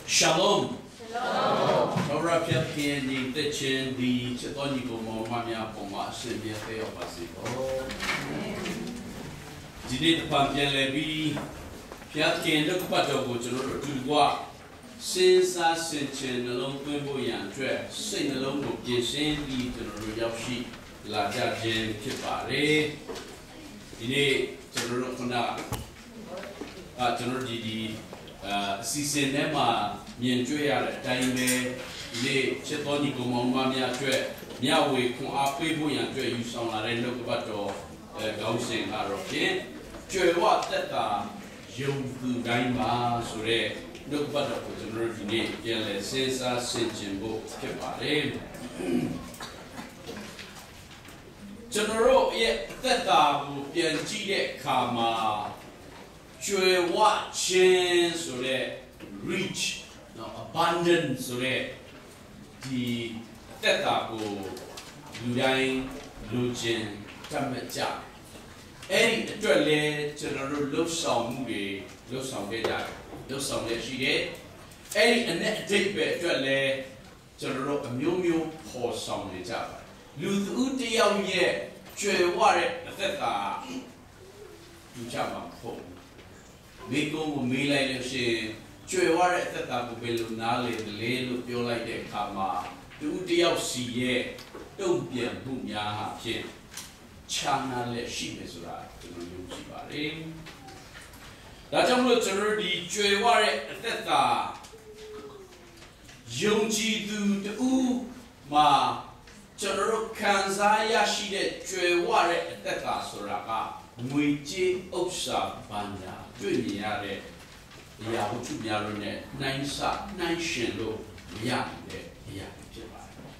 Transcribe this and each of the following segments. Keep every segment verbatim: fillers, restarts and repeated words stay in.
Shalom. Shalom. Ora pia pia ni te chen di chetoni ko mo mamia po ma se mia te o pasi. Dini te pam pia le bi pia ken de ko pa to ko chro tu kwa sin sa sin chen long twin bo yan twe sai na long ko pin sin di chro yao shi la ja chen phit pa le. Dini chro khona a chro di di season ne ma mien jwe ya le tai me le chetoni ko mo ma mia jwe mia we khon a pe bo yan jwe yu song la le no ko ba to gaung sin ha ro phin jwe wa tat ta yong tu dai ma so le no ko ba to ko jno di ne pyan le sin sa sin chin bo phit pa le jno ro ye tat ta ko pyan ji de kha ma jwe wa chin so le rich no abundant so le di tat ta ko lu dai lu chin tam ma ja ai atwat leကျွန်တော်တို့လှုပ်ဆောင်မှုတွေလှုပ်ဆောင်ခဲ့ကြတယ်လှုပ်ဆောင်လည်းရှိတယ်အဲ့ဒီအနဲ့အတိတ်ပဲအတွက်လဲကျွန်တော်တို့အမျိုးမျိုးပေါ်ဆောင်နေကြပါတယ်လူသူတယောက်ရဲ့ကျွယ်ဝတဲ့အသက်တာယူကြမှာပေါ့မိကုံးကိုမေးလိုက်လို့ရှိရင်ကျွယ်ဝတဲ့အသက်တာကိုဘယ်လိုနားလည်လဲလို့ပြောလိုက်တဲ့အခါမှာသူတယောက်စီရဲ့တုံ့ပြန်မှုများဟာဖြင့်ချာနာလက်ရှိမယ်ဆိုတာကျွန်တော်ယုံကြည်ပါတယ်။ဒါကြောင့်မလို့ကျွန်တော်ဒီကျွယ်ဝတဲ့အသက်တာယုံကြည်သူတူမှာကျွန်တော်ခံစားရရှိတဲ့ကျွယ်ဝတဲ့အသက်တာဆိုတာကငွေကြေးဥစ္စာပန်းညာတွေ့မြင်ရတဲ့အရာဝတ္ထုများလို့နဲ့နှိုင်းဆနှိုင်းရှင်လို့မရတဲ့အရာဖြစ်ပါတယ်။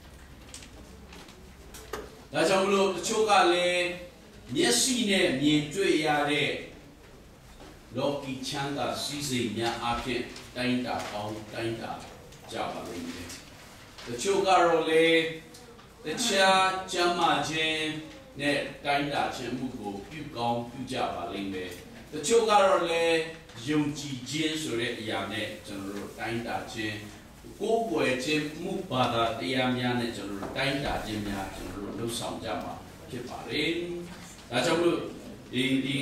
ဒါကြောင့်မလို့တချို့ကလည်းမျက်စိနဲ့မြင်တွေ့ရတဲ့လောကီချမ်းသာစည်းစိမ်များအဖြစ်တိုင်းတာပေါင်းတိုင်းတာကြပါလိမ့်မယ်။တချို့ကတော့လေတခြားကျမ်းမာခြင်းနဲ့တိုင်းတာခြင်းမှုကိုပြုကောင်းပြုကြပါလိမ့်မယ်။တချို့ကတော့လေယုံကြည်ခြင်းဆိုတဲ့အရာနဲ့ကျွန်တော်တို့တိုင်းတာခြင်းကိုယ်ွယ်ခြင်းမှုဘာသာတရားများနဲ့ကျွန်တော်တို့တိုင်းတာခြင်းများကျွန်တော်တို့လှုပ်ဆောင်ကြမှာဖြစ်ပါလေ။ဒါကြောင့်မို့ဒီဒီ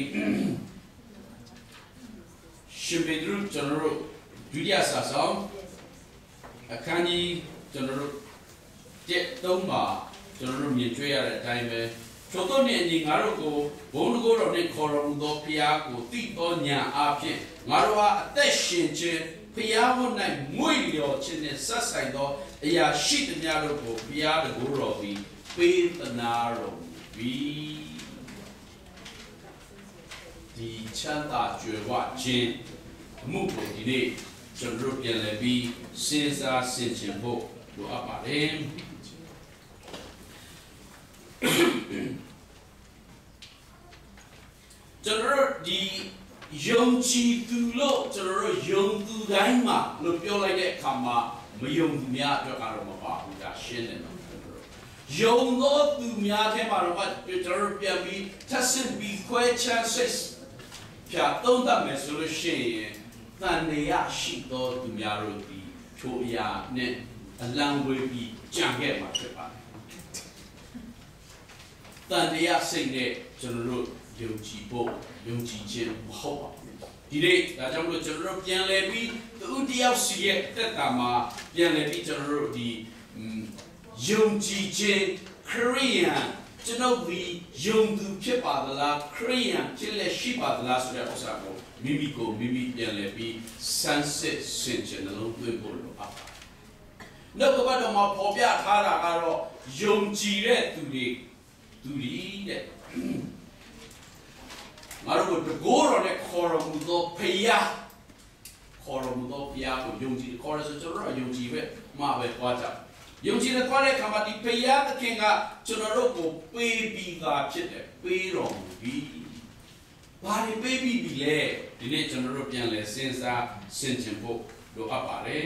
ရှင်ပေဒရုကျွန်တော်တို့ဒုတိယစာဆောင်အခန်းကြီးကျွန်တော်တို့တက်သုံးပါကျွန်တော်တို့မြင်တွေ့ရတဲ့အတိုင်းပဲချို့တော့နေညီငါတို့ကိုဘုံတကိုယ်တော်နဲ့ခေါ်တော်မူသောဖျားကိုတိတော်ညာအဖြစ်ငါတို့ဟာအသက်ရှင်ခြင်းဖျားဝတ်၌မွေ့လျော်ခြင်းနဲ့ဆက်ဆိုင်သောအရာရှိသမျှတို့ကိုဖျားတကိုယ်တော်သည်ပေးသနာတော်မူပြီးဒီချမ်းသာကြွယ်ဝခြင်းအမှုကိုဒီနေ့ကျွန်တော်တို့ပြန်လည်ပြီးစဉ်းစားဆင်ခြင်ဖို့လိုအပ်ပါတယ်ကျွန်တော်ဒီယုံကြည်သူလို့ကျွန်တော်ယုံသူတိုင်းမှာလို့ပြောလိုက်တဲ့အခါမှာမယုံသူများအတွက်ကတော့မပါဘူးဒါရှင်းတယ်နော်ယုံသောသူများထဲမှာတော့ကျွန်တော်ပြန်ပြီးထပ်ဆင့်ပြီးခွဲခြားစစ်ဖြာသုံးသပ်မယ်ဆိုလို့ရှိရင်တန်နေရရှိသောသူများတို့ဒီထိုအရာနဲ့အလံဝေးပြီးကြံခဲ့မှာဖြစ်ပါတယ်တန်တရားစိတ်နဲ့ကျွန်တော်တို့ယုံကြည်ဖို့ယုံကြည်ခြင်းမဟုတ်ပါဘူးဒီနေ့ဒါကြောင့်မလို့ကျွန်တော်တို့ပြန်လည်ပြီးသူတယောက်စီရဲ့တက်တာမှာပြန်လည်ပြီးကျွန်တော်တို့ဒီယုံကြည်ခြင်းခရိယန်ကျွန်တော်ဒီယုံသူဖြစ်ပါသလားခရိယန်ဖြစ်လက်ရှိပါသလားဆိုတဲ့ဥစ္စာကိုမိမိကိုမိမိပြန်လည်ပြီးစမ်းစစ်ဆင်ခြင်လုံးသွင်းဖို့လိုအပ်ပါတယ်နောက်ကဘာတော့မပေါ်ပြထားတာကတော့ယုံကြည်တဲ့သူတွေသူတွေတဲ့ငါတို့ကတကိုးတော်နဲ့ခေါ်တော်မူသောဖယားခေါ်တော်မူသောဖယားကိုယုံကြည်ခေါ်ရဆိုကျွန်တော်တို့ယုံကြည်ပဲမှာပဲသွားကြယုံကြည်တဲ့သွားတဲ့အခါမှာဒီဖယားသခင်ကကျွန်တော်တို့ကိုပေးပြီးသားဖြစ်တယ်ပေးတော်မူပြီးဘာတွေပေးပြီးပြီလဲဒီနေ့ကျွန်တော်တို့ပြန်လဲစဉ်းစားဆင်ခြင်ဖို့လိုအပ်ပါတယ်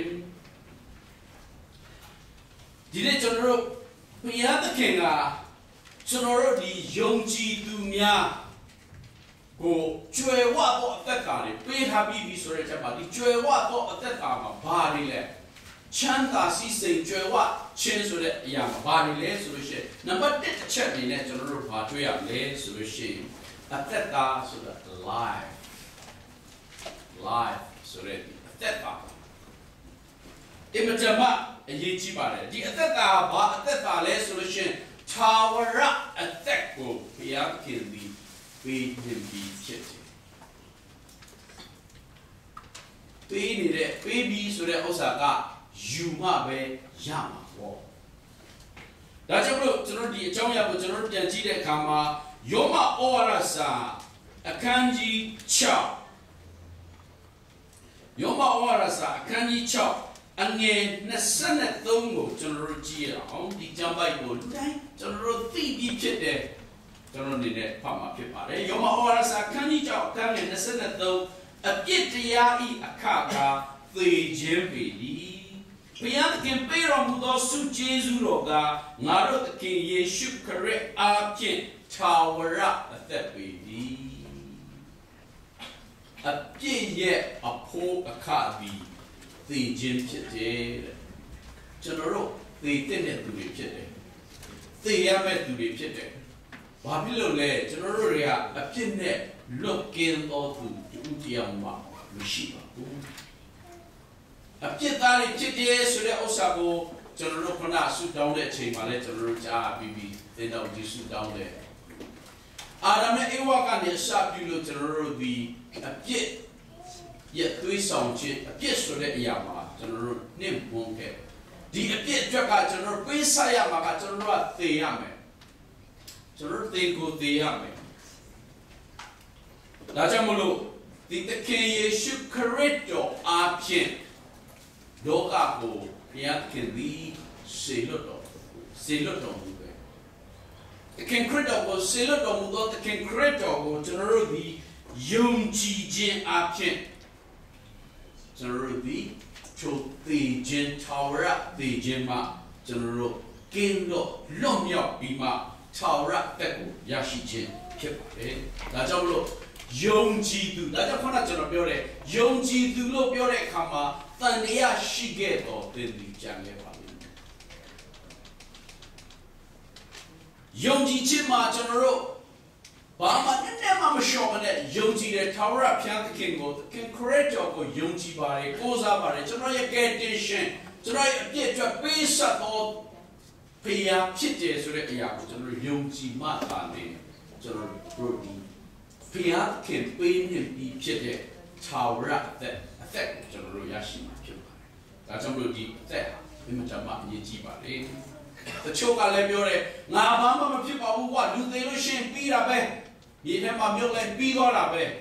ဒီနေ့ကျွန်တော်တို့ဖယားသခင်ကကျွန်တော်တို့ဒီယုံကြည်သူများကိုကျွယ်ဝသောအသက်တာတွေပေးထားပြီးပြီဆိုတဲ့ချက်မှာဒီကျွယ်ဝသောအသက်တာမှာဘာတွေလဲချမ်းသာစီးစိမ်ကျွယ်ဝခြင်းဆိုတဲ့အရာမှာဘာတွေလဲဆိုလို့ရှိရင်နံပါတ်တစ်တစ်ချက်အနေနဲ့ကျွန်တော်တို့ဘာတွေ့ရမလဲဆိုလို့ရှိရင်အသက်တာဆိုတဲ့ life life ဆိုတဲ့အသက်တာအင်မတန်မှအရေးကြီးပါတယ်ဒီအသက်တာဘာအသက်တာလဲဆိုလို့ရှိရင်ထာဝရအသက်ကိုဘုရားခင်သည်ပေးနေပြီဖြစ်တယ်ပေးနေတဲ့ပေးပြီးဆိုတဲ့ဥစ္စာကယူမှပဲရမှာပေါ့ဒါကြောင့်မလို့ကျွန်တော်ဒီအကြောင်းအရာကိုကျွန်တော်ပြန်ကြည့်တဲ့အခါမှာယောမဩဝါဒစာအခန်းကြီး၆ယောမဩဝါဒစာအခန်းကြီး၆အငယ်နှစ်ဆယ့်သုံးကိုကျွန်တော်တို့ကြည့်ရအောင်ဒီကျမ်းပိုက်ကိုတိုင်းကျွန်တော်တို့သိပြီးဖြစ်တယ်ကျွန်တော်အနေနဲ့ဖတ်မှာဖြစ်ပါတယ်ယောမဩဝါဒစာအခန်းကြီး၆အခန်းငယ်နှစ်ဆယ့်သုံးအပြစ်တရားဤအခါကသေခြင်းပေသည်ဘုရားသခင်ပေးတော်မူသောဆုကျေးဇူးတော်ကငါတို့သခင်ယေရှုခရစ်အားဖြင့်ထာဝရအသက်ပေသည်အပြစ်ရဲ့အဖို့အခါသည်သေခြင်းဖြစ်တယ်ကျွန်တော်တို့သေတဲ့သူတွေဖြစ်တယ်သေရမယ့်သူတွေဖြစ်တယ်ဘာဖြစ်လို့လဲကျွန်တော်တို့တွေကအပြစ်နဲ့လွတ်ကင်းသောသူတူတရားမှမရှိပါဘူးအပြစ်သားတွေဖြစ်တယ်ဆိုတဲ့ဥစ္စာကိုကျွန်တော်တို့ခဏဆူတောင်းတဲ့အချိန်မှာလည်းကျွန်တော်တို့ကြားပြီးပြီးသင်တော်ကြီးဆူတောင်းတယ်အာရမေဧဝကနေအစပြုလို့ကျွန်တော်တို့ဒီအပြစ်ရဲ့သွေးဆောင်ခြင်းအပြစ်ဆိုတဲ့အရာမှာကျွန်တော်တို့နှိမ့်မွန်းခဲ့ဒီအပြစ်အတွက်ကကျွန်တော်တို့ပေးဆက်ရမှာကကျွန်တော်တို့ကသေရမယ်ကျွန်တော်တို့သေကိုသေရမယ်ဒါကြောင့်မလို့ဒီသခင်ယေရှုခရစ်တော်အားဖြင့်လောကကိုဘုရားသခင်သည်စေလွတ်တော်စေလွတ်တော်မူတယ်သခင်ခရစ်တော်ကိုစေလွတ်တော်မူသောသခင်ခရစ်တော်ကိုကျွန်တော်တို့ဒီယုံကြည်ခြင်းအားဖြင့်ကျွန်တော်တို့ဒီချိုသေခြင်းထာဝရသေခြင်းမှာကျွန်တော်တို့ကင်းလို့လွတ်မြောက်ပြီးမှထာဝရတက်ကိုရရှိခြင်းဖြစ်ပါတယ်ဒါကြောင့်မလို့ယုံကြည်သူဒါကြောင့်ခဏကျွန်တော်ပြောတယ်ယုံကြည်သူလို့ပြောတဲ့အခါမှာတန်တရားရှိခဲ့တော်သင်ဒီကြံခဲ့ပါလိမ့်မယ်ယုံကြည်ခြင်းမှာကျွန်တော်တို့ဘာမှနည်းနည်းမှမလျှော့မနဲ့ယုံကြည်တဲ့ထာဝရဘုရားသခင်ကိုသခင်ခရစ်တော်ကိုယုံကြည်ပါတယ်ကိုးစားပါတယ်ကျွန်တော်ရဲ့ condition ကျွန်တော်ရဲ့အပြည့်အတွက်ပေးဆက်တော်ဖျားဖြစ်တယ်ဆိုတဲ့အရာကိုကျွန်တော်ယုံကြည်မှသာလေကျွန်တော်တို့ဒီဖျားခင်ပေးနေပြီးဖြစ်တဲ့ထာဝရအသက်အသက်ကိုကျွန်တော်တို့ရရှိမှာဖြစ်ပါတယ်ဒါကြောင့်မလို့ဒီအသက်ဟာအင်မတန်မှအရေးကြီးပါလေတချို့ကလည်းပြောတယ်ငါဘာမှမဖြစ်ပါဘူးကွာလူသေးလို့ရှိရင်ပြီးတာပဲဒီထဲမှာမြုပ်လိုက်ပြီးတော့တာပဲ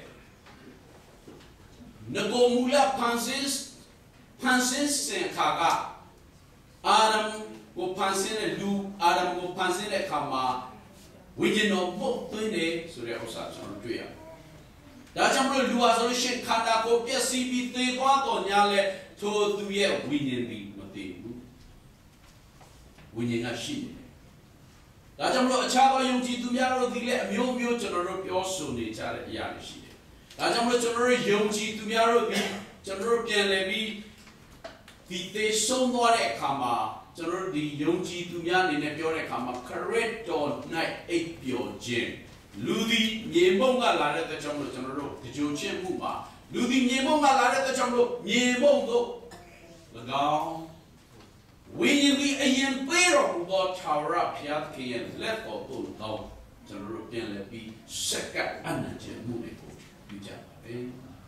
ငကိုမူလဖန်ဆင်းဖန်ဆင်းစင်ခါကအာရမ်ကိုဖန်ဆင်းတဲ့လူအာရမ်ကိုဖန်ဆင်းတဲ့အခါမှာဝိညာဉ်တော်ပုတ်သွင်းတယ်ဆိုတဲ့ဥစ္စာကျွန်တော်တွေ့ရတယ်ဒါကြောင့်မလို့လူဟာဆိုလို့ရှိရင်ခန္ဓာကိုယ်ပျက်စီးပြီးသေသွားတော့ညာလဲထိုသူရဲ့ဝိညာဉ်သည်မသေဘူးဝိညာဉ်ကရှိနေတယ်ဒါကြောင့်မလို့အခြားသောယုံကြည်သူများတို့ဒီလည်းအမျိုးမျိုးကျွန်တော်တို့ပြောဆိုနေကြတဲ့အရာတွေရှိတယ်ဒါကြောင့်မလို့ကျွန်တော်တို့ယုံကြည်သူများတို့ဒီကျွန်တော်တို့ပြန်လည်ပြီးဒီသေဆုံးသွားတဲ့အခါမှာကျွန်တော်တို့ဒီယုံကြည်သူများအနေနဲ့ပြောတဲ့အခါမှာခရစ်တော်၌အိပ်ပျော်ခြင်းလူသည်မြေမုံကလာတဲ့အတွက်ကြောင့်မလို့ကျွန်တော်တို့ကြိုချင်းမှုမှာလူသည်မြေမုံကလာတဲ့အတွက်ကြောင့်မလို့မြေမုံတို့၎င်းဝိညာဉ်သည်အရင်ပေးတော်မူသောထာဝရဘုရားသခင်ရဲ့လက်တော်သို့သောကျွန်တော်တို့ပြန်လည်ပြီးစက္ကပ်အနန္တမှုတွေကိုပြုကြပါမယ်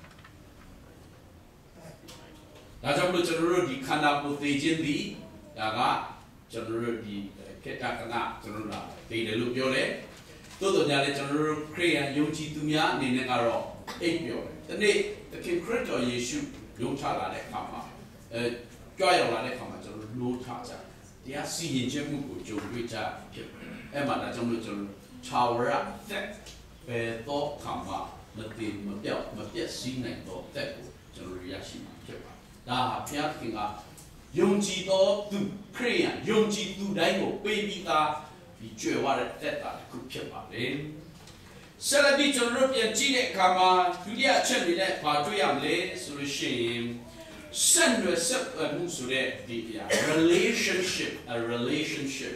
ဒါကြောင့်မလို့ကျွန်တော်တို့ဒီခန္ဓာကိုယ်သိခြင်းသည်ဒါကကျွန်တော်တို့ဒီခေတ္တကနာကျွန်တော်တို့သိတယ်လို့ပြောတယ်သို့တော်ညာလည်းကျွန်တော်တို့ခရစ်ယာန်ယုံကြည်သူများအနေနဲ့ကတော့အိပ်ပျော်တယ်ဒီနေ့သခင်ခရစ်တော်ယေရှုယုံချလာတဲ့အခါမှာအဲကြွရောက်လာတဲ့အခါမှာကျွန်တော်တို့လို့ထားကြတရားစီရင်ခြင်းမှုကိုကြုံတွေ့ကြဖြစ်တယ်အဲ့မှာဒါကြောင့်မလို့ကျွန်တော်ချာဝရသက်ပဲတော့ခါမှာမတည်မပြောက်မပြည့်စည်နိုင်တော့တဲ့ကိုကျွန်တော်ရရှိမှာဖြစ်ပါတယ်ဒါဟာဘုရားသခင်ကယုံကြည်သောသူခရစ်ယာန်ယုံကြည်သူတိုင်းကိုပေးပြီးသားဒီကြွယ်ဝတဲ့သက်တာတစ်ခုဖြစ်ပါလေဆက်လက်ပြီးကျွန်တော်တို့ပြန်ကြည့်တဲ့အခါမှာဒုတိယအချက်အနေနဲ့ဘာတွေ့ရမလဲဆိုလို့ရှိရင်ဆက်နွယ်ဆက်မှုဆိုတဲ့ဒီအရာ relationship a relationship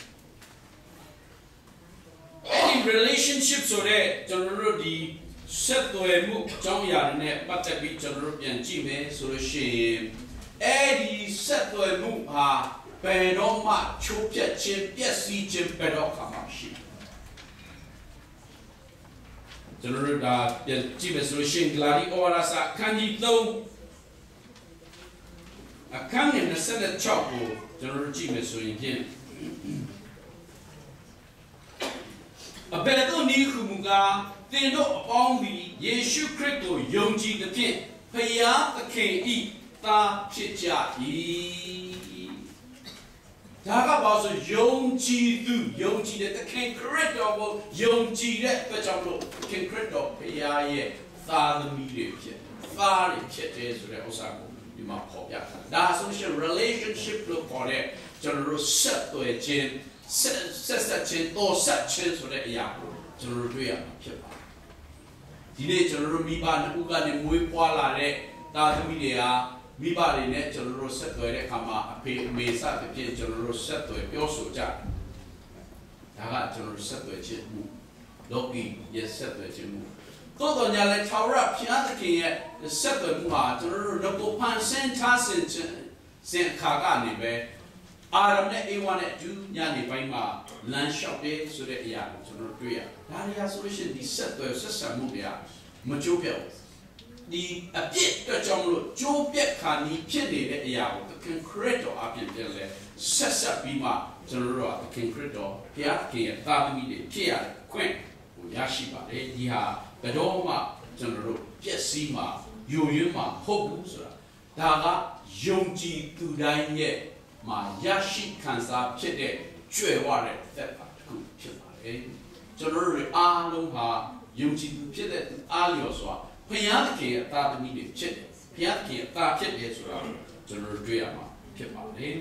အဲ့ဒီ relationship ဆိုတဲ့ကျွန်တော်တို့ဒီဆက်သွယ်မှုအကြောင်းအရာတွေနဲ့ပတ်သက်ပြီးကျွန်တော်တို့ပြန်ကြည့်မယ်ဆိုလို့ရှိရင်အဲ့ဒီဆက်သွယ်မှုဟာဘယ်တော့မှချိုးပြတ်ခြင်းပျက်စီးခြင်းဘယ်တော့မှမရှိဘူးကျွန်တော်တို့ဒါပြန်ကြည့်မယ်ဆိုလို့ရှိရင်ဂလာတိဩဝါဒစာအခန်းကြီးသုံးအခန်းငယ်နှစ်ဆယ့်ခြောက်ကိုကျွန်တော်တို့ကြည့်မယ်ဆိုရင်ဖြင့်အဘယ်သို့နည်းဟုမူကားသင်တို့အပေါင်းသည်ယေရှုခရစ်ကိုယုံကြည်သဖြင့်ဖယားသခင်၏သားဖြစ်ကြ၏ဒါကဘာလို့ယုံကြည်သူယုံကြည်တဲ့သခင်ခရစ်တော်ကိုယုံကြည်တဲ့အတွက်ကြောင့်လို့သခင်ခရစ်တော်ဖယားရဲ့သားသမီးတွေဖြစ်သားတွေဖြစ်တယ်ဆိုတဲ့ဥစ္စာကိုဒီမှာပေါ်ပြတာဒါဆိုရှင် relationship လို့ခေါ်တဲ့ကျွန်တော်တို့ဆက်သွယ်ခြင်းဆက်ဆက်ဆက်ခြင်းတော်ဆက်ခြင်းဆိုတဲ့အရာကိုကျွန်တော်တို့တွေ့ရမှာဖြစ်ပါတယ်ဒီနေ့ကျွန်တော်တို့မိဘနှစ်ဦးကနေမွေးဖွားလာတဲ့သားသမီးတွေဟာမိဘတွေနဲ့ကျွန်တော်တို့ဆက်သွယ်တဲ့အခါမှာအဖေအမေစသဖြင့်ကျွန်တော်တို့ဆက်သွယ်ပြောဆိုကြဒါကကျွန်တော်တို့ဆက်သွယ်ခြင်းမှုလောကီရဲ့ဆက်သွယ်ခြင်းမှုတော်တော်ညာလက်ထာဝရဘုရားသခင်ရဲ့ဆက်သွယ်မှုဟာကျွန်တော်တို့ငကိုဖန်ဆင်းထားစဉ်စဉ်ခါကနေပဲအာရမနဲ့အေဝါနဲ့အတူညနေပိုင်းမှာလမ်းလျှောက်တယ်ဆိုတဲ့အရာကိုကျွန်တော်တွေ့ရဒါတွေဟာဆိုလို့ရှိရင်ဒီဆက်သွယ်ဆက်ဆံမှုတွေကမကျိုးပြောက်ဒီအပြစ်အတွက်ကြောင့်မလို့ကျိုးပြက်ခါနီးဖြစ်နေတဲ့အရာကိုသခင်ခရစ်တော်အပြင်ပြန်လဲဆက်ဆက်ပြီးမှကျွန်တော်တို့ကသခင်ခရစ်တော်ဘုရားခင်ရဲ့သားသမီးတွေဖြစ်ရတဲ့ခွင့်ကိုရရှိပါတယ်ဒီဟာဘယ်တော့မှကျွန်တော်တို့ပျက်စီးမှာယိုယွင်းမှာဟုတ်ဘူးဆိုတာဒါကယုံကြည်သူတိုင်းရဲ့မှာရရှိခံစားဖြစ်တဲ့ကြွယ်ဝတဲ့သက်ပါတစ်ခုဖြစ်ပါတယ်ကျွန်တော်တို့အားလုံးဟာယုံကြည်သူဖြစ်တဲ့အားလျော်စွာဘုရားသခင်ရဲ့သားသမီးတွေဖြစ်တယ်ဘုရားသခင်ရဲ့သားဖြစ်တယ်ဆိုတာကျွန်တော်တို့တွေ့ရမှာဖြစ်ပါတယ်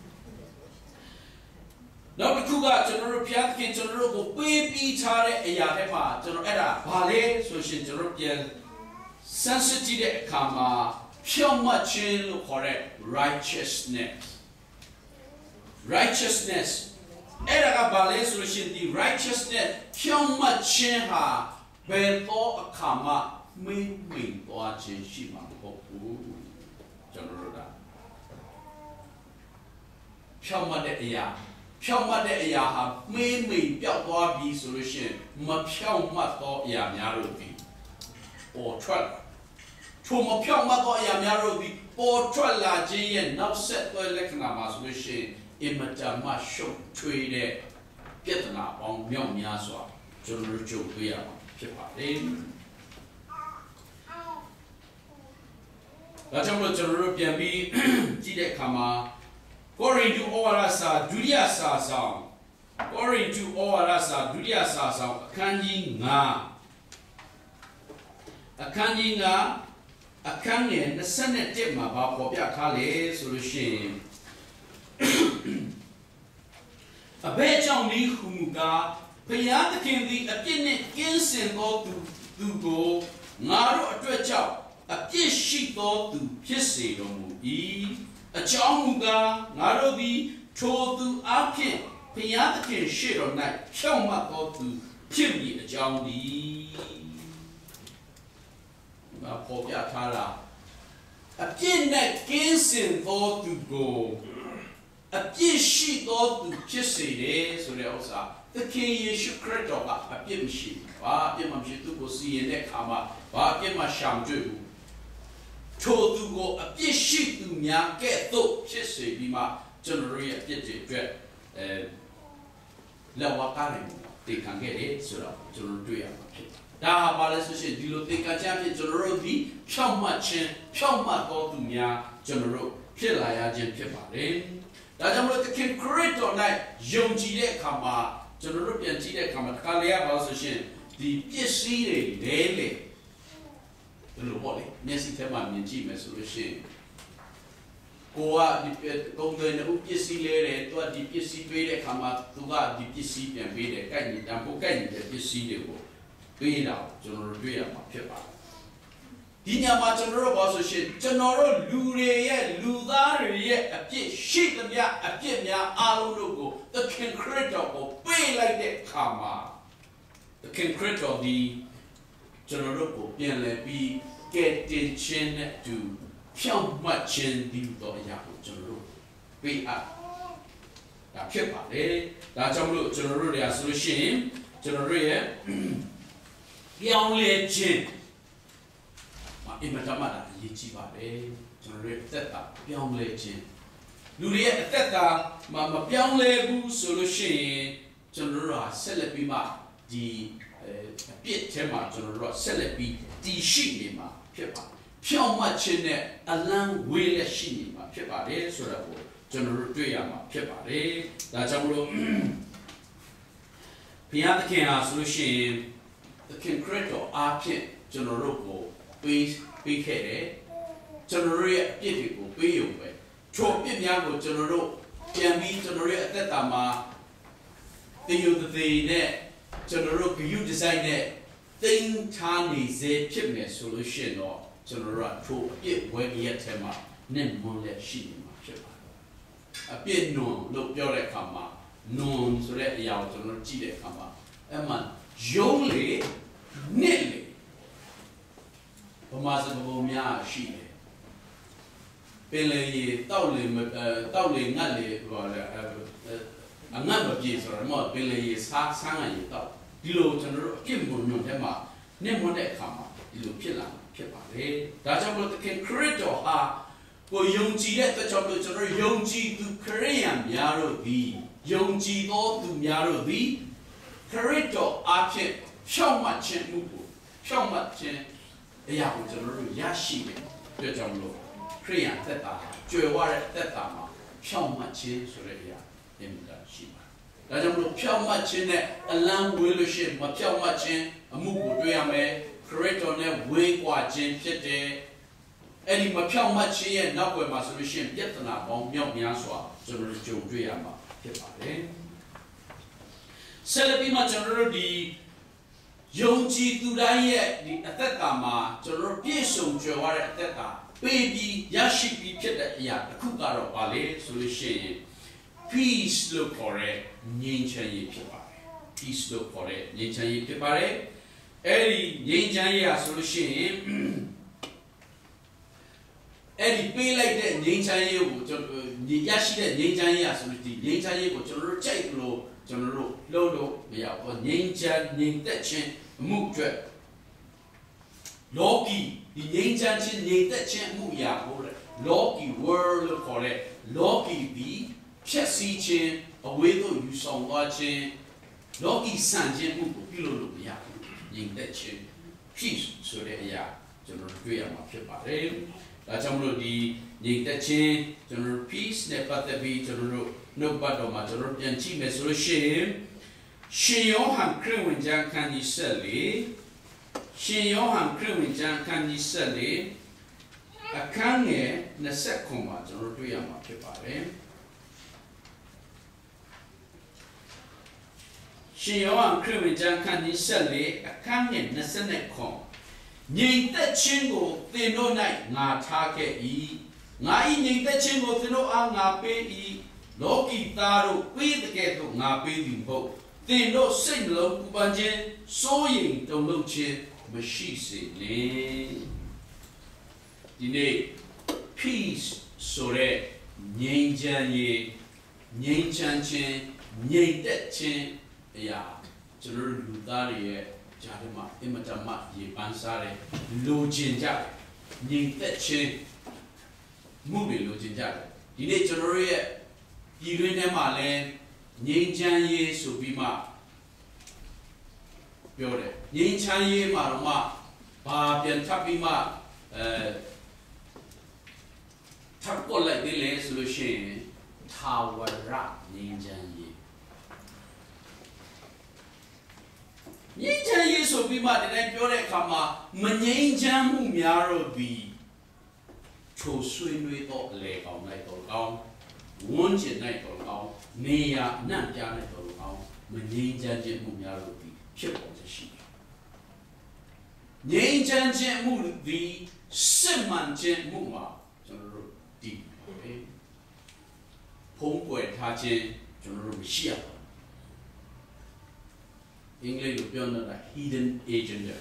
နောက်တစ်ခုကကျွန်တော်တို့ဘုရားသခင်ကျွန်တော်တို့ကိုပေးပြီးထားတဲ့အရာတွေမှာကျွန်တော်အဲ့ဒါဘာလဲဆိုရှင်ကျွန်တော်ပြန် sensitive တဲ့အခါမှာဖြောင့်မတ်ခြင်းလို့ခေါ်တဲ့ righteousness righteousness အဲ့ဒါကဘာလဲဆိုလို့ရှိရင်ဒီ righteousness ဖြောင့်မတ်ခြင်းဟာဘယ်တော့အခါမှမင်းမင်းသွားခြင်းရှိမှာမဟုတ်ဘူးကျွန်တော်တို့ကဖြောင့်မတ်တဲ့အရာဖြောင့်မတ်တဲ့အရာဟာမင်းမင်းပျောက်သွားပြီဆိုလို့ရှိရင်မဖြောင့်မတ်သောအရာများလို့ဒီပေါ်ထွက်ထိုမဖြောင့်မတ်သောအရာများလို့ဒီပေါ်ထွက်လာခြင်းရဲ့နောက်ဆက်တွဲလက္ခဏာမှာဆိုလို့ရှိရင်အင်မတန်မှရှုပ်ထွေးတဲ့ပြဿနာပေါင်းမြောက်များစွာကျွန်တော်တို့ကြုံတွေ့ရမှာဖြစ်ပါတယ်ဒါကြောင့်မို့ကျွန်တော်တို့ပြန်ပြီးကြည့်တဲ့အခါမှာကိုရိန္သုဩဝါဒစာဒုတိယစာဆောင်ကိုရိန္သုဩဝါဒစာဒုတိယစာဆောင်အခန်းကြီးငါးအခန်းကြီးငါးအခန်းငယ်နှစ်ဆယ့်တစ်မှာဘာပေါ်ပြထားလဲဆိုလို့ရှိရင်အဘယ်ကြောင့်ဒီဟုမူကားဘုရားသခင်သည်အပြစ်နှင့်ကင်းစင်သောသူသူကိုငါတို့အတွက်ကြောင့်အပြစ်ရှိသောသူဖြစ်စေတော်မူ၏အကြောင်းမူကားငါတို့သည်ထိုသူအဖြစ်ဘုရားသခင်ရှေ့တော်၌ဖြောင့်မတ်သောသူဖြစ်မည်အကြောင်းသည်ဘာပေါ်ပြထားတာအပြစ်နဲ့ကင်းစင်သောသူကိုအပြစ်ရှိသောသူဖြစ်စေတယ်ဆိုတဲ့ဥစ္စာသခင်ယေရှုခရစ်တော်ကအပြစ်မရှိဘူးဘာအပြစ်မှမရှိသူကိုစီရင်တဲ့အခါမှာဘာအပြစ်မှရှောင်ကျွေးဘူးထိုသူကိုအပြစ်ရှိသူများကဲ့သို့ဖြစ်စေပြီးမှကျွန်တော်ရဲ့အပြစ်တွေအတွက်အဲလက်ဝါးကားနေတေခံခဲ့တယ်ဆိုတော့ကျွန်တော်တွေ့ရမှာဖြစ်ဒါဟာဘာလဲဆိုရှင်ဒီလိုတေခံချမ်းဖြစ်ကျွန်တော်တို့ဒီဖြောင့်မတ်ခြင်းဖြောင့်မတ်တော်သူများကျွန်တော်တို့ဖြစ်လာရခြင်းဖြစ်ပါတယ်ဒါကြောင့်မလို့သခင်ခရစ်တော်၌ယုံကြည်တဲ့အခါမှာကျွန်တော်တို့ပြန်ကြည့်တဲ့အခါမှာတခါလေရပါဆိုရှင်ဒီပစ္စည်းတွေလဲလေဘယ်လိုပေါ့လေမျက်စိထဲမှာမြင်ကြည့်မယ်ဆိုလို့ရှိရင်ကိုကဒီကုန်းတဲ့ဥပစ္စည်းလဲတယ်သူကဒီပစ္စည်းပေးတဲ့အခါမှာသူကဒီပစ္စည်းပြန်ပေးတယ်ကိုက်ညီတံပိုးကိုက်ညီတဲ့ပစ္စည်းတွေကိုပပေးတာကျွန်တော်တို့တွေ့ရမှာဖြစ်ပါတယ်ဒီညမှာကျွန်တော်တို့ဘာဆိုရှင်ကျွန်တော်တို့လူတွေရဲ့လူသားတွေရဲ့အပြစ်ရှိသမျှအပြစ်များအားလုံးတို့ကိုသခင်ခရစ်တော်ကိုပေးလိုက်တဲ့အခါမှာသခင်ခရစ်တော်ဒီကျွန်တော်တို့ကိုပြန်လည်ပြီးကယ်တင်ခြင်းနဲ့အတူဖြောင့်မတ်ခြင်းဒီတော့အရာကိုကျွန်တော်တို့ပေးအပ်ဒါဖြစ်ပါတယ်ဒါကြောင့်မလို့ကျွန်တော်တို့တွေကဆိုလို့ရှိရင်ကျွန်တော်တို့ရဲ့ပြောင်းလဲခြင်းအင်မတန်မှအရေးကြီးပါတယ်ကျွန်တော်တို့အသက်တာပြောင်းလဲခြင်းလူတွေရဲ့အသက်တာမမပြောင်းလဲဘူးဆိုလို့ရှိရင်ကျွန်တော်တို့ဟာဆက်လက်ပြီးမှဒီအပြစ်ထဲမှာကျွန်တော်တို့ကဆက်လက်ပြီးတည်ရှိနေမှာဖြစ်ပါတယ်ဖြောင့်မတ်ခြင်းနဲ့အလံဝေးလက်ရှိနေမှာဖြစ်ပါတယ်ဆိုတော့ကျွန်တော်တို့တွေ့ရမှာဖြစ်ပါတယ်ဒါကြောင့်မလို့ဘုရားသခင်ဟာဆိုလို့ရှိရင်သခင်ခရစ်တော်အားဖြင့်ကျွန်တော်တို့ကိုပေးပေးခဲ့တယ်ကျွန်တော်တို့ရဲ့အပြစ်တွေကိုပေးရုံပဲချို့အပြစ်များကိုကျွန်တော်တို့ပြန်ပြီးကျွန်တော်ရဲ့အသက်တာမှာတည်ယူတဲ့နဲ့ကျွန်တော်တို့ဂရုဒီဇိုင်းနဲ့တင်ထားနေစေဖြစ်မယ်ဆိုလို့ရှိရင်တော့ကျွန်တော်တို့ကချို့အပြစ်ဝယ်ရတဲ့မှာနဲ့မွန်လက်ရှိနေမှာဖြစ်ပါတယ်အပြစ်နွန်လို့ပြောတဲ့အခါမှာနွန်ဆိုတဲ့အရာကိုကျွန်တော်တို့ကြည့်တဲ့အခါမှာအမှန်ယုံလေနဲ့လေဘာမှစကားပုံများရှိတယ်ပင်လေတောက်လေတောက်လေငတ်လေဟိုလေအငတ်မပြေဆိုတော့မပင်လေစားဆန်းရည်တောက်ဒီလိုကျွန်တော်တို့အပြစ်မွန်ညွန်တဲ့မှာနေမွန်တဲ့အခါမှာဒီလိုဖြစ်လာဖြစ်ပါတယ်ဒါကြောင့်မို့သခင်ခရစ်တော်ဟာကိုယုံကြည်တဲ့အတွက်ကြောင့်ကျွန်တော်ယုံကြည်သူခရိယန်များတို့သည်ယုံကြည်သောသူများတို့သည်ခရစ်တော်အားဖြင့်ဖြောင့်မတ်ခြင်းမှုကိုဖြောင့်မတ်ခြင်းအရာကိုကျွန်တော်တို့ရရှိတယ်အတွက်ကြောင့်လို့ခရိယန်သက်တာကြွယ်ဝတဲ့သက်တာမှာဖြောင့်မတ်ခြင်းဆိုတဲ့အရာအမြဲတမ်းရှိပါတယ်ဒါကြောင့်လို့ဖြောင့်မတ်ခြင်းနဲ့အလံဝေးလို့ရှိရင်မဖြောင့်မတ်ခြင်းအမှုကိုတွေ့ရမယ်ခရစ်တော်နဲ့ဝေးကွာခြင်းဖြစ်တယ်အဲ့ဒီမဖြောင့်မတ်ခြင်းရဲ့နောက်ွယ်မှာဆိုလို့ရှိရင်ပြဿနာပေါင်းမြောက်များစွာကျွန်တော်တို့ကြုံတွေ့ရမှာဖြစ်ပါတယ်ဆက်လက်ပြီးမှကျွန်တော်တို့ဒီယုံကြည်သူတိုင်းရဲ့ဒီအသက်တာမှာကျွန်တော်တို့ပြည့်စုံကြွယ်ဝတဲ့အသက်တာပေးပြီးရရှိပြီးဖြစ်တဲ့အရာတစ်ခုကတော့ပါလေဆိုလို့ရှိရင် peace လို့ခေါ်တဲ့ငြိမ်းချမ်းရေးဖြစ်ပါတယ် peace လို့ခေါ်တဲ့ငြိမ်းချမ်းရေးဖြစ်ပါတယ်အဲ့ဒီငြိမ်းချမ်းရေးဟာဆိုလို့ရှိရင်အဲ့ဒီပေးလိုက်တဲ့ငြိမ်းချမ်းရေးကိုကျွန်တော်ရရှိတဲ့ငြိမ်းချမ်းရေးဟာဆိုလို့ဒီငြိမ်းချမ်းရေးကိုကျွန်တော်တို့ကြိုက်လို့ကျွန်တော်တို့လုံးလို့မရဘူးငြိမ်းချမ်းငြိမ်သက်ခြင်းအမှုအတွက်လောကီဒီငြိမ်းချမ်းခြင်းငြိမ်သက်ခြင်းအမှုအရာကိုလောကီ world လို့ခေါ်တဲ့လောကီဒီဖြည့်ဆည်းခြင်းအဝေးသို့ယူဆောင်သွားခြင်းလောကီဆန်ခြင်းမှုကိုပြုလုပ်လို့မရဘူးငြိမ်သက်ခြင်း peace ဆိုတဲ့အရာကျွန်တော်တွေ့ရမှာဖြစ်ပါတယ်ဒါကြောင့်မလို့ဒီငြိမ်သက်ခြင်းကျွန်တော် peace နဲ့ပတ်သက်ပြီးကျွန်တော်တို့နှုတ်ပတ်တော်မှာကျွန်တော်ပြန်ကြည့်မယ်ဆိုလို့ရှိရင်ရှင်ယောဟန်ခရစ်ဝင်ကျမ်းခန်းကြီးဆက်လေးရှင်ယောဟန်ခရစ်ဝင်ကျမ်းခန်းကြီးဆက်လေးအခန်းငယ်နှစ်ဆယ်ခုမှာကျွန်တော်တွေ့ရမှာဖြစ်ပါတယ်ရှင်ယောဟန်ခရစ်ဝင်ကျမ်းခန်းကြီးဆက်လေးအခန်းငယ်နှစ်ဆယ်ခုငြိမ်သက်ခြင်းကိုသင်တို့၌ငါထားခဲ့၏ငါ၏ငြိမ်သက်ခြင်းကိုသင်တို့အားငါပေး၏လောကီသားတို့ပေးတဲ့ကဲ့သို့ငါပေးသည်မဟုတ်သင်တို့စိတ်နှလုံးပူပန်ခြင်းစိုးရိမ်တုန်လှုပ်ခြင်းမရှိစေနှင့်ဒီနေ့ peace ဆိုတဲ့ငြိမ်းချမ်းရေးငြိမ်းချမ်းခြင်းငြိမ်သက်ခြင်းအရာကျွန်တော်လူသားတွေရဲ့ဂျာထဲမှာအင်မတန်မှရေပန်းစားတဲ့လိုချင်ကြတယ်ငြိမ်သက်ခြင်းမှုတွေလိုချင်ကြတယ်ဒီနေ့ကျွန်တော်ရဲ့ပြည်တွင်းထဲမှာလည်းငြိမ်းချမ်းရေးဆိုပြီးမှပြောတယ်ငြိမ်းချမ်းရေးမှာတော့မှဘာပြန်ထပ်ပြီးမှအဲထပ်ပေါ်လိုက်သေးလေဆိုလို့ရှိရင်ထာဝရငြိမ်းချမ်းရေးငြိမ်းချမ်းရေးဆိုပြီးမှဒီတိုင်းပြောတဲ့အခါမှာမငြိမ်းချမ်းမှုများတော့ပြီးချိုဆွေးနွေးတော့အလေကောင်းလိုက်တော့ကောင်းဝန်းကျင်လိုက်တော့ကောင်းနေရာအနှံ့ပြားလိုက်တော့ကောင်းမငြိမ်းချမ်းခြင်းမှုများတော့ပြီးဖြစ်ပေါ်ချက်ရှိတယ်ငြိမ်းချမ်းခြင်းမှုသည်စစ်မှန်ခြင်းမှုမှာကျွန်တော်တို့တည်တယ်ဖုံးကွယ်ထားခြင်းကျွန်တော်တို့မရှိရဘူးအင်္ဂလိပ်လိုပြောနေတာ hidden agenda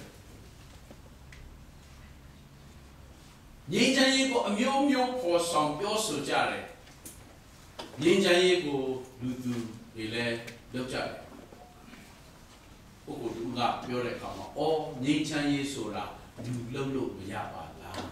ငြိမ်းချမ်းရေးကိုအမျိုးမျိုးပေါ်ဆောင်ပြောဆိုကြတယ်ငြိမ်းချမ်းရေးကိုလူသူတွေလည်းလုပ်ကြတယ်ပုဂ္ဂိုလ်တူကပြောတဲ့အခါမှာအော်ငြိမ်းချမ်းရေးဆိုတာလူလုံးလို့မရပါလား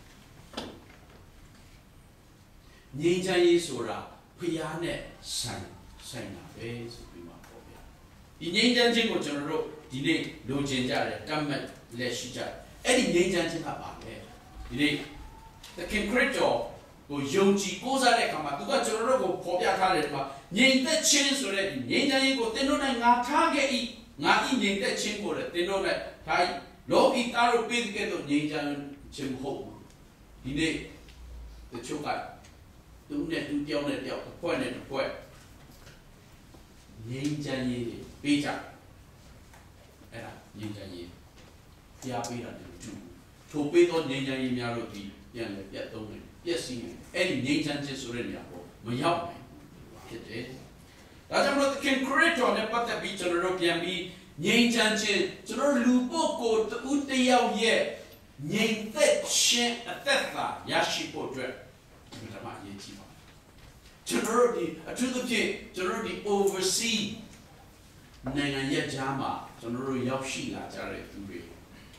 ငြိမ်းချမ်းရေးဆိုတာဖျားနဲ့ဆိုင်ဆိုင်တာပဲဆိုပြီးမှပြောပြဒီငြိမ်းချမ်းခြင်းကိုကျွန်တော်တို့ဒီနေ့လိုချင်ကြတယ်တတ်မှတ်လက်ရှိကြတယ်အဲ့ဒီငြိမ်းချမ်းခြင်းကပါလေဒီနေ့သခင်ခရစ်တော်ကိုယုံကြည်ကိုးစားတဲ့အခါမှာသူကကျွန်တော်တို့ကိုပေါ်ပြထားတယ်ဒီမှာငြိမ်သက်ခြင်းဆိုတဲ့ငြိမ်းချမ်းရေးကိုသင်တို့နဲ့ငါထားခဲ့၏ငါဤငြိမ်သက်ခြင်းကိုလည်းသင်တို့နဲ့ထား၏လောကီသားတို့ပေးတဲ့တော့ငြိမ်းချမ်းခြင်းမဟုတ်ဘူးဒီနေ့တချို့ကသူနဲ့သူတယောက်နဲ့တယောက်တစ်ဖွဲ့နဲ့တစ်ဖွဲ့ငြိမ်းချမ်းရေးပေးကြအဲ့ဒါငြိမ်းချမ်းရေးဖျားပေးတာတူထိုပေးသောငြိမ်းချမ်းရေးများတို့ဒီပြန်လေပြတ်သုံးတယ်ပြည့်စည်တယ်အဲ့ဒီငြိမ်းချမ်းခြင်းဆိုတဲ့နေရာပေါ်မရောက်နိုင်ဘူးဖြစ်တယ်ဒါကြောင့်မို့သခင်ခရစ်တော်နဲ့ပတ်သက်ပြီးကျွန်တော်တို့ပြန်ပြီးငြိမ်းချမ်းခြင်းကျွန်တော်လူပုဂ္ဂိုလ်တူတယောက်ရဲ့ငြိမ်သက်ခြင်းအသက်သာရရှိဖို့အတွက်ဒီမှာအရေးကြီးပါကျွန်တော်တို့ဒီအထူးသဖြင့်ကျွန်တော်တို့ဒီ oversea နိုင်ငံရဲ့ကြားမှာကျွန်တော်တို့ရောက်ရှိလာကြတဲ့သူတွေ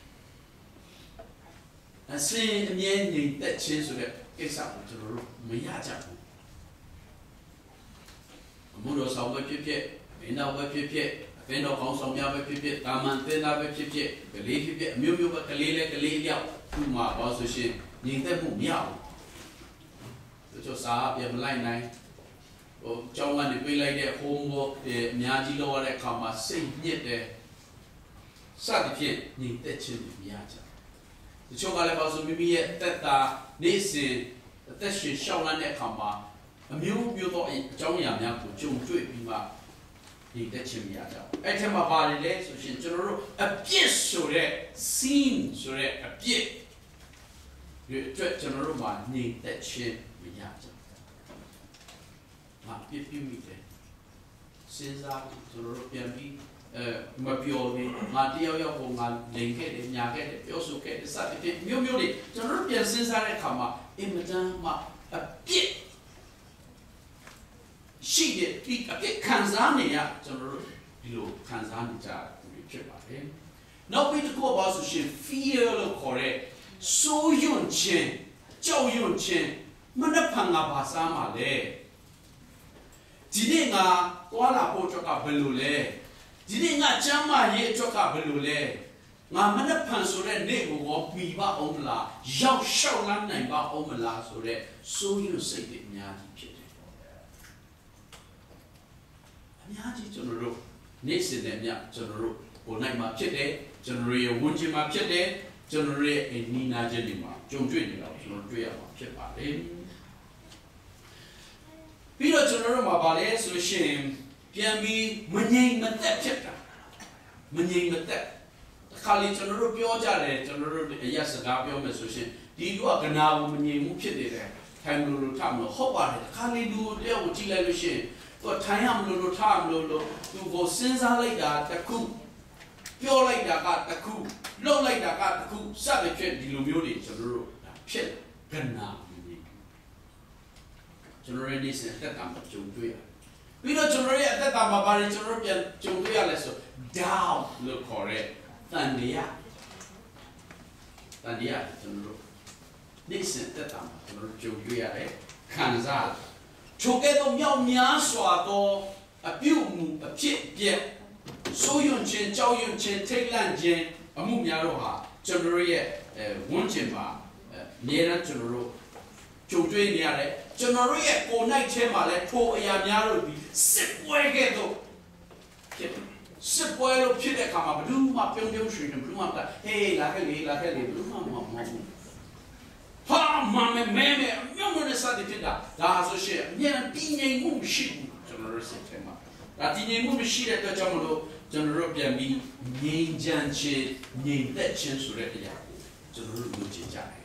အစင်အမြဲငြိမ်သက်ခြင်းဆိုတဲ့ကိစ္စကိုကျွန်တော်တို့မရကြဘူးအမှုတော်ဆောင်ပဲဖြစ်ဖြစ်မင်းတော်ပဲဖြစ်ဖြစ်အသင်းတော်ကောင်းဆောင်များပဲဖြစ်ဖြစ်တာမန်သင်းသားပဲဖြစ်ဖြစ်ကလေးဖြစ်ဖြစ်အမျိုးမျိုးပဲကလေးလဲကလေးလျောက်သူ့မှာဘာဆိုရှင်ငြိမ်သက်မှုမရဘူးတို့စားပြမလိုက်နိုင်ဟိုကျောင်းကနေပြေးလိုက်တဲ့ homework တွေအများကြီးလုပ်ရတဲ့အခါမှာစိတ်ညစ်တယ်စသဖြင့်ငြိမ်သက်ခြင်းမရကြတချို့ကလည်းဘာဆိုမိမိရဲ့တက်တာနေ့စဉ်အသက်ရှင်ရှောင်လန်းတဲ့အခါမှာအမျိုးမျိုးသောအကြောင်းအရာများကိုကြုံတွေ့ပြီးမှဒီတက်ချင်မရကြဘူးအဲ့ထက်မှာပါတယ်လေဆိုရှင်ကျွန်တော်တို့အပြစ်ဆိုတဲ့ sin ဆိုတဲ့အပြစ်ဒီအတွက်ကျွန်တော်တို့မှာညီတက်ခြင်းမရကြဘူးငါပြစ်ပြမိတယ်စဉ်းစားကျွန်တော်တို့ပြန်ပြီးအဲမပြောဘူးငါတယောက်ယောက်ကိုငါလိန်ခဲ့တယ်ညာခဲ့တယ်ပြောဆိုခဲ့တယ်စသဖြင့်မျိုးမျိုးတွေကျွန်တော်တို့ပြန်စဉ်းစားတဲ့အခါမှာအင်မတန်မှအပြစ်ရှိတဲ့ဒီအပြစ်ခံစားနေရကျွန်တော်တို့ဒီလိုခံစားနေကြတယ်ဖြစ်ပါတယ်နောက်ပြီးတစ်ခုပါဆိုရှင် fear လို့ခေါ်တဲ့စိုးရွံ့ခြင်းကြောက်ရွံ့ခြင်းမနှက်ဖန်ငါဘာစားမှာလဲဒီနေ့ငါသွားလာဖို့အတွက်ကဘယ်လိုလဲဒီနေ့ငါကျမ်းမာရေးအတွက်ကဘယ်လိုလဲငါမနှက်ဖန်ဆိုတဲ့နေ့ကိုရောပြီးပါအောင်မလားရောက်ရှောက်လန်းနိုင်ပါအောင်မလားဆိုတဲ့စိုးရွံ့စိတ်တွေအများကြီးဖြစ်တယ်အများကြီးကျွန်တော်တို့နေ့စဉ်နဲ့ညကျွန်တော်တို့ကိုနိုင်မှာဖြစ်တယ်ကျွန်တော်ရဲ့ဝန်ကျင်မှာဖြစ်တယ်ကျွန်တော်ရဲ့အနီးနားချင်းတွေမှာကြုံတွေ့နေတော့ကျွန်တော်တွေ့ရမှာဖြစ်ပါတယ်ပြီးတော့ကျွန်တော်တို့မှာပါလဲဆိုရှင်ပြန်ပြီးမငြိမ်မသက်ဖြစ်တာမငြိမ်မသက်ခါလေးကျွန်တော်တို့ပြောကြတယ်ကျွန်တော်တို့အရက်စကားပြောမယ်ဆိုရှင်ဒီလူကကနာကိုမငြိမ်မှုဖြစ်နေတယ်ထိုင်လို့လို့ထားမလို့ဟုတ်ပါတယ်ခါလေးလူတယောက်ကိုကြည့်လိုက်လို့ရှင်သူထိုင်ရမလို့လို့ထားမလို့လို့သူကိုစဉ်းစားလိုက်တာတခုပြောလိုက်တာကတခုလုပ်လိုက်တာကတခုစသဖြင့်ဒီလိုမျိုးတွေကျွန်တော်တို့ဖြစ်ကနာကျွန်တော်ရဲ့နေ့စဉ်အသက်တာမှာကြုံတွေ့ရတယ်ပြီးတော့ကျွန်တော်ရဲ့အသက်တာမှာပါတယ်ကျွန်တော်ပြန်ကြုံတွေ့ရလဲဆို down လို့ခေါ်တဲ့တန်တရားတန်တရားကျွန်တော်တို့နေ့စဉ်အသက်တာမှာကျွန်တော်ကြုံတွေ့ရတယ်ခံစားချိုကဲ့သို့မြောက်များစွာသောအပြုတ်မှုအဖြစ်ပြက်ဆိုးရွံ့ခြင်းကြောက်ရွံ့ခြင်းထိတ်လန့်ခြင်းအမှုများတော့ဟာကျွန်တော်ရဲ့ဝန်းကျင်မှာအများအားကျွန်တော်တို့ကြုံတွေ့နေရတယ်ကျွန်တော်တို့ရဲ့ကိုယ်နိုင်ခြင်းမှာလည်းထိုအရာများလို့ဒီစစ်ပွဲကဲ့သို့ဖြစ်စစ်ပွဲလို့ဖြစ်တဲ့အခါမှာဘယ်သူမှပြုံးပြုံးရွှင်နေဘယ်သူမှကဟေးလာခဲ့လေလာခဲ့လေဘယ်သူမှမဟုတ်ဘူးဟာမမေမဲမဲမြို့မနဲ့စတဲ့ဖြစ်တာဒါဆိုရှင်အမြဲတည်ငြိမ်မှုမရှိဘူးကျွန်တော်တို့စိတ်ထဲမှာဒါတည်ငြိမ်မှုမရှိတဲ့အတွက်ကြောင့်မလို့ကျွန်တော်တို့ပြန်ပြီးငြိမ်းချမ်းခြင်းငြိမ်သက်ခြင်းဆိုတဲ့အရာကိုကျွန်တော်တို့လုပ်ကြည့်ကြတယ်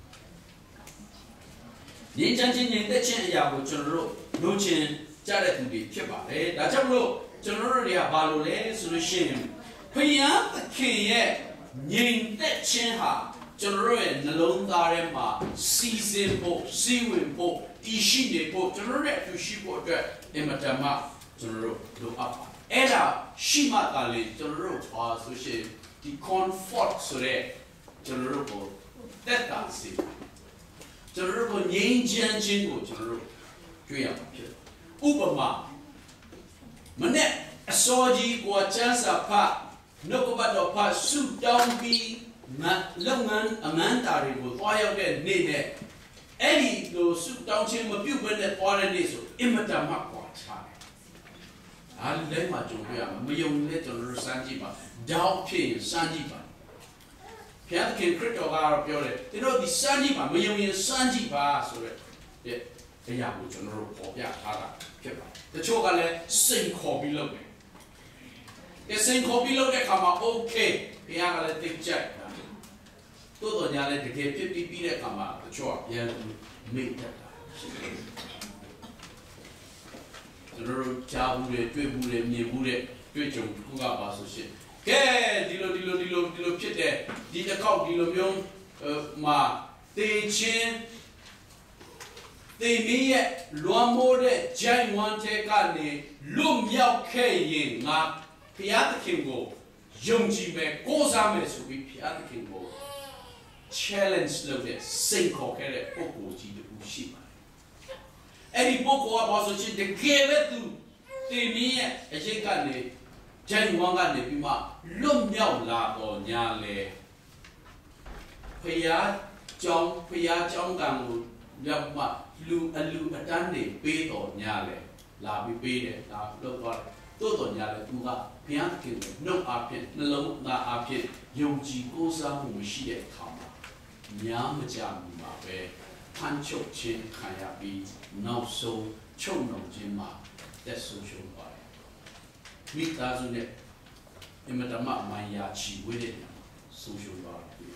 ငြိမ်းချမ်းခြင်းငြိမ်သက်ခြင်းအရာကိုကျွန်တော်တို့လုပ်ခြင်းကြတဲ့သူတွေဖြစ်ပါတယ်ဒါကြောင့်မလို့ကျွန်တော်တို့တွေကဘာလို့လဲဆိုလို့ရှိရင်ဖယားသခင်ရဲ့ငြိမ်သက်ခြင်းဟာကျွန်တော်တို့ရဲ့နှလုံးသားထဲမှာစီစဉ်ဖို့စီဝင်ဖို့တည်ရှိနေဖို့ကျွန်တော်တို့ရဲ့အတူရှိဖို့အတွက်အင်မတန်မှကျွန်တော်တို့လိုအပ်ပါအဲ့ဒါရှိမှသာလေကျွန်တော်တို့ပါဆိုရှင်ဒီ comfort ဆိုတဲ့ကျွန်တော်တို့ကိုတက်တာစီကျွန်တော်တို့ကိုငြိမ်းချမ်းခြင်းကိုကျွန်တော်တို့တွေ့ရမှာဖြစ်ဥပမာမနေ့အစောကြီးကိုချမ်းစာဖတ်နှုတ်ကပတ်တော်ဖတ်ဆုတောင်းပြီးလုပ်ငန်းအမှန်တာတွေကိုသွားရောက်တဲ့နေ့နဲ့အဲ့ဒီလိုဆုတောင်းခြင်းမပြုတ်ဘဲနဲ့သွားတဲ့နေ့ဆိုအင်မတန်မှကွာခြားတယ်။အားလည်းမှကြုံရမှာမယုံလဲကျွန်တော်တို့စမ်းကြည့်ပါ။တောက်ဖြစ်စမ်းကြည့်ပါ။ဘုရားသခင်ခရစ်တော်ကတော့ပြောတယ်။တို့ဒီစမ်းကြည့်ပါမယုံရင်စမ်းကြည့်ပါဆိုတဲ့တရားကိုကျွန်တော်တို့ပေါ်ပြထားတာဖြစ်ပါတယ်။တချို့ကလည်းစိန်ခေါ်ပြီးလုပ်တယ်။ဒီစိန်ခေါ်ပြီးလုပ်တဲ့အခါမှာ okay ဘုရားကလည်းသိကြတယ်တိုးတော်ညာလည်းတကယ်ဖြစ်ပြီးပြီးတဲ့အခါမှာတချို့ကပြန်မိတ်တက်တာကျွန်တော်တို့ကြားဘူးတွေတွေ့ဘူးတွေမြင်ဘူးတွေတွေ့ကြုံခုကပါဆိုရှင်ကဲဒီလိုဒီလိုဒီလိုဒီလိုဖြစ်တဲ့ဒီတစ်ခေါက်ဒီလိုမျိုးမှာတေချင်းတေမီးရဲ့လွန်မိုးတဲ့ဂျိုင်းဝမ်တဲ့ကနေလွတ်မြောက်ခဲ့ရင်ငါဘုရားသခင်ကိုယုံကြည်မယ်ကိုးစားမယ်ဆိုပြီးဘုရားသခင်ကိုchallenge လုပ်တဲ့စိတ်ခေါ်ခဲ့တဲ့ပုဂ္ဂိုလ်ကြီးတူရှိပါတယ်။အဲ့ဒီပုဂ္ဂိုလ်ကဘာဆိုချင်တကယ်ပဲသူတင်မင်းရဲ့အရေးကနေဂျိုင်းဝမ်ကနေပြီးမှလွတ်မြောက်လာတော့ညာလေဖယားကြောင်းဖယားကြောင်းကံကိုရောက်မှလူအလူအတန်းတွေပေးတော့ညာလေလာပြီးပေးတယ်ဒါလောက်သွားတယ်တိုးတော်ညာလေသူကဘုရားသခင်ကိုနှုတ်အားဖြင့်နှလုံးသားအားဖြင့်ယုံကြည်ကိုးစားမှုမရှိတဲ့အခါများမကြဘူးပါပဲဖန်ချုပ်ခြင်းခံရပြီးနောက်ဆုံးချုပ်နှောင်ခြင်းမှာတက်ဆုံးရှုံးပါတယ်မိသားစုနဲ့အမတမမိုင်းယာချီဝဲတဲ့ဆုံးရှုံးပါတယ်သူ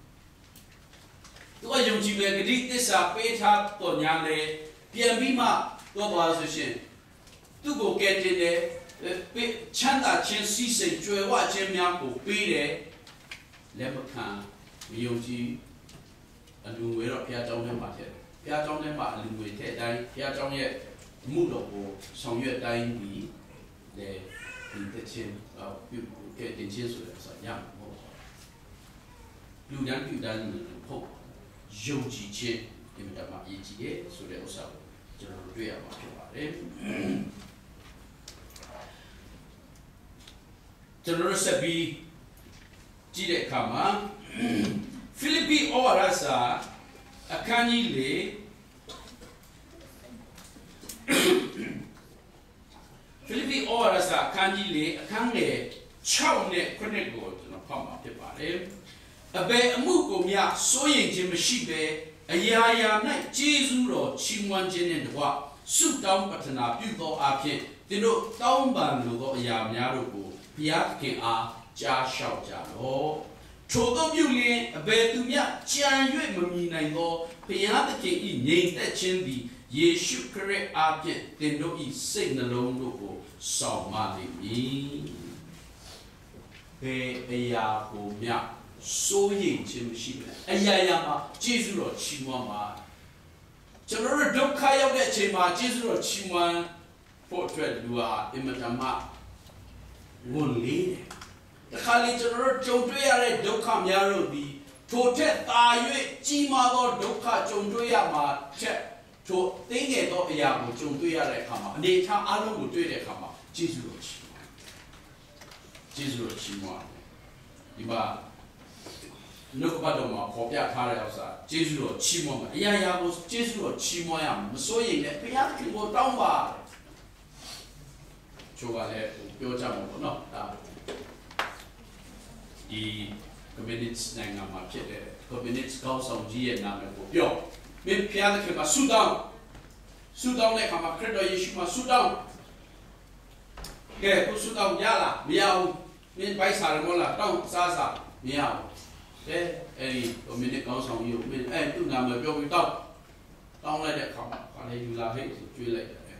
ကယုံကြည်တဲ့ဂတိသစ္စာပေးထားတော်ညာလေပြန်ပြီးမှတော့ပါဆိုရှင်သူ့ကိုကဲတင်တယ်ချမ်းသာခြင်းစီးစိမ်ကြွယ်ဝခြင်းများကိုပေးတယ်လက်မခံမယုံကြည်အလူငွေတော့ဘုရားကျောင်းထဲမှာထည့်တယ်ဘုရားကျောင်းထဲမှာအလူငွေထည့်တိုင်းဘုရားကျောင်းရဲ့မှုတော်ကိုဆောင်ရွက်တိုင်းပြီးလေဒီတခြင်းပြုကဲတင်ခြင်းဆိုတဲ့ဆိုရမှာမဟုတ်လူတန်းပြုတန်းဟုတ်ယုံကြည်ခြင်းဒီမှာမှာအရေးကြီးရဲ့ဆိုတဲ့ဥစ္စာကိုကျွန်တော်တို့တွေ့ရမှာဖြစ်ပါတယ်ကျွန်တော်တို့ဆက်ပြီးကြည့်တဲ့အခါမှာဖိလိပ္ပိဩဝါဒစာအခန်းကြီးလေးဖိလိပ္ပိဩဝါဒစာအခန်းကြီးလေးအခန်းငယ်၆နဲ့ခုနှစ်ကိုကျွန်တော်ဖတ်မှာဖြစ်ပါတယ်အဘယ်အမှုကိုမျှစိုးရိမ်ခြင်းမရှိဘဲအရာရာ၌ကျေးဇူးတော်ချီးမွမ်းခြင်းနှင့်တကွဆုတောင်းပတနာပြုသောအဖြစ်သင်တို့တောင်းပန်လိုသောအရာများတို့ကိုဘုရားသခင်အားကြားလျှောက်ကြလော့ထိုသောပြုလျင်အဘယ်သူမျှကြံ၍မမြင်နိုင်သောဘုရားသခင်၏ငြိမ်သက်ခြင်းသည်ယေရှုခရစ်အားဖြင့်သင်တို့၏စိတ်နှလုံးတို့ကိုဆောင်မလိမ့်မည်ဘယ်အရာကိုမျှစိုးရိမ်ခြင်းမရှိဘူးအရာရာမှာကျေးဇူးတော်ချီးမွမ်းပါကျွန်တော်တို့ဒုက္ခရောက်တဲ့အချိန်မှာကျေးဇူးတော်ချီးမွမ်းဖို့အတွက်လူဟာအင်မတန်မှဝန်လေးတယ်တခါလေကျွန်တော်တို့ကြုံတွေ့ရတဲ့ဒုက္ခများတို့ဒီထိုထက်သာ၍ကြီးမားသောဒုက္ခကြုံတွေ့ရမှာချက်ထိုသိငယ်သောအရာကိုကြုံတွေ့ရတဲ့အခါမှာအနေထားအလုံးကိုတွေ့တဲ့အခါမှာကျေးဇူးတော်ချီးမွမ်းကျေးဇူးတော်ချီးမွမ်းဒီမှာနှုတ်ကပတ်တော်မှာပေါ်ပြထားတဲ့ဥစ္စာကျေးဇူးတော်ချီးမွမ်းမှာအရာရာကိုကျေးဇူးတော်ချီးမွမ်းရမှာမစိုးရိမ်နဲ့ဘုရားသခင်ကိုတောင်းပါချိုးကလည်းပြောကြမှာပေါ့နော်ဒါဒီ community နိုင်ငံမှာဖြစ်တဲ့ community ကောင်းဆောင်ကြီးရဲ့နာမည်ကိုပြောမင်းဘုရားသခင်မှာဆုတောင်းဆုတောင်းတဲ့အခါမှာခရစ်တော်ယေရှုမှာဆုတောင်းကဲကိုစုတော့ရလားမရဘူးမင်းဘိုက်စားရမလားတောင်းစားစားမရဘူးကဲအဲ့ဒီဟိုမင်းနဲ့ကောင်းဆောင်ကြီးကိုမင်းအဲ့သူ့နာမည်ပြောပြီးတောင်းတောင်းလိုက်တဲ့အခါမှာခါလေးယူလာဟဲ့ဆိုကျွေးလိုက်တယ်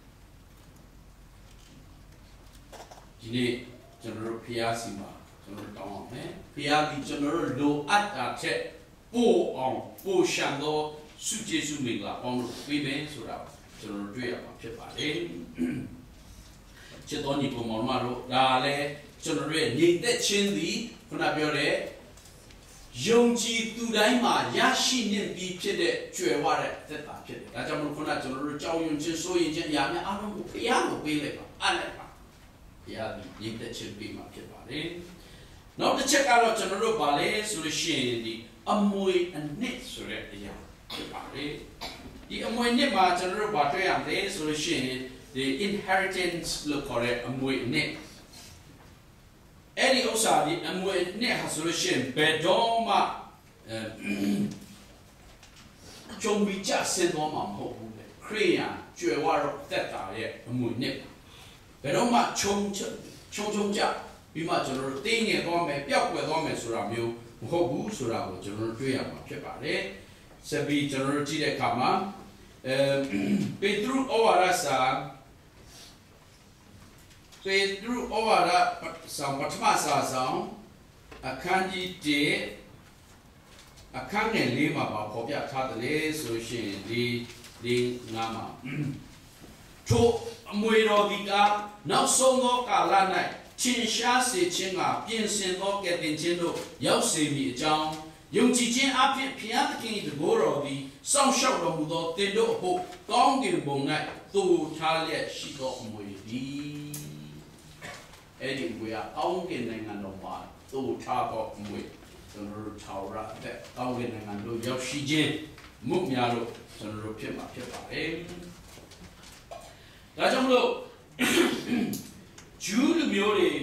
ဒီနေ့ကျွန်တော်တို့ဖျားစီမှာကျွန်တော်တို့တောင်းအောင်မယ်ဖျားဒီကျွန်တော်တို့လိုအပ်တာချက်ပို့အောင်ပို့ရှံတော့စုကျေစုမင်္ဂလာပေါင်းလို့ပြီးမယ်ဆိုတာကျွန်တော်တို့တွေ့ရမှာဖြစ်ပါတယ်ချစ်တော်ညီကောင်မောင်မတို့ဒါလည်းကျွန်တော်တို့ရဲ့ညီသက်ချင်းသည်ခုနပြောတဲ့ယုံကြည်သူတိုင်းမှာရရှိနေပြီးဖြစ်တဲ့ကြွယ်ဝတဲ့သက်တာဖြစ်တယ်ဒါကြောင့်မလို့ခုနကျွန်တော်တို့ကြောက်ရွံ့ခြင်းစိုးရင်ခြင်းအရာများအားလုံးကိုဖျားကိုပေးလိုက်ပါအားလိုက်ပါဖျားဒီညီသက်ချင်းပေးမှာဖြစ်ပါတယ်နောက်တစ်ချက်ကတော့ကျွန်တော်တို့ဗာလဲဆိုလို့ရှိရင်ဒီအမွေအနှစ်ဆိုတဲ့အရာဖြစ်ပါတယ်ဒီအမွေအနှစ်မှာကျွန်တော်တို့ဗာတွေ့ရမယ်ဆိုလို့ရှိရင်ဒီ inheritance လို့ခေါ်တဲ့အမွေအနှစ်အဲ့ဒီဥစ္စာဒီအမွေအနှစ်ဟာဆိုလို့ရှိရင်ဘယ်တော့မှအဲကြုံပြီးကြဆင်းသွားမှာမဟုတ်ဘူးလေခရိယာကျွယ်ဝတော့တက်တာရဲ့အမွေအနှစ်ဘယ်တော့မှခြုံချုံချုံကြပြီးမှကျွန်တော်တို့တင်းငယ်သွားမယ်ပျောက်ကွယ်သွားမယ်ဆိုတာမျိုးမဟုတ်ဘူးဆိုတာကိုကျွန်တော်တို့တွေ့ရမှာဖြစ်ပါတယ်ဆက်ပြီးကျွန်တော်တို့ကြည့်တဲ့အခါမှာအဲပေတရုဩဝါဒစာပေတရုဩဝါဒဆောင်ပထမစာဆောင်အခန်းကြီးတစ်အခန်းငယ်လေးမှာပါပေါ်ပြထားတယ်လေဆိုရှင်ဒီဒီငါမှာထိုအမွေတော်ဒီကနောက်ဆုံးသောကာလ၌ချင်းရှားစေခြင်းကပြင်ဆင်သောကဲ့တင်ခြင်းတို့ရောက်စေမည်အကြောင်းယုံကြည်ခြင်းအဖြစ်ဖျားသခင်၏တကိုးတော်သည်စောင့်ရှောက်တော်မူသောတင်တို့အဖို့ကောင်းကင်ဘုံ၌သို့ထားလျက်ရှိသောအမွေသည်အဲ့ဒီဝေးကောင်းကင်နိုင်ငံတော်မှာသို့ထားသောအမွေကျွန်တော်တို့ထာဝရအသက်ကောင်းကင်နိုင်ငံတို့ရောက်ရှိခြင်းမှုများလို့ကျွန်တော်တို့ဖြစ်မှာဖြစ်ပါတယ်ဒါကြောင့်မလို့ဂျူးလူမျိုးတွေ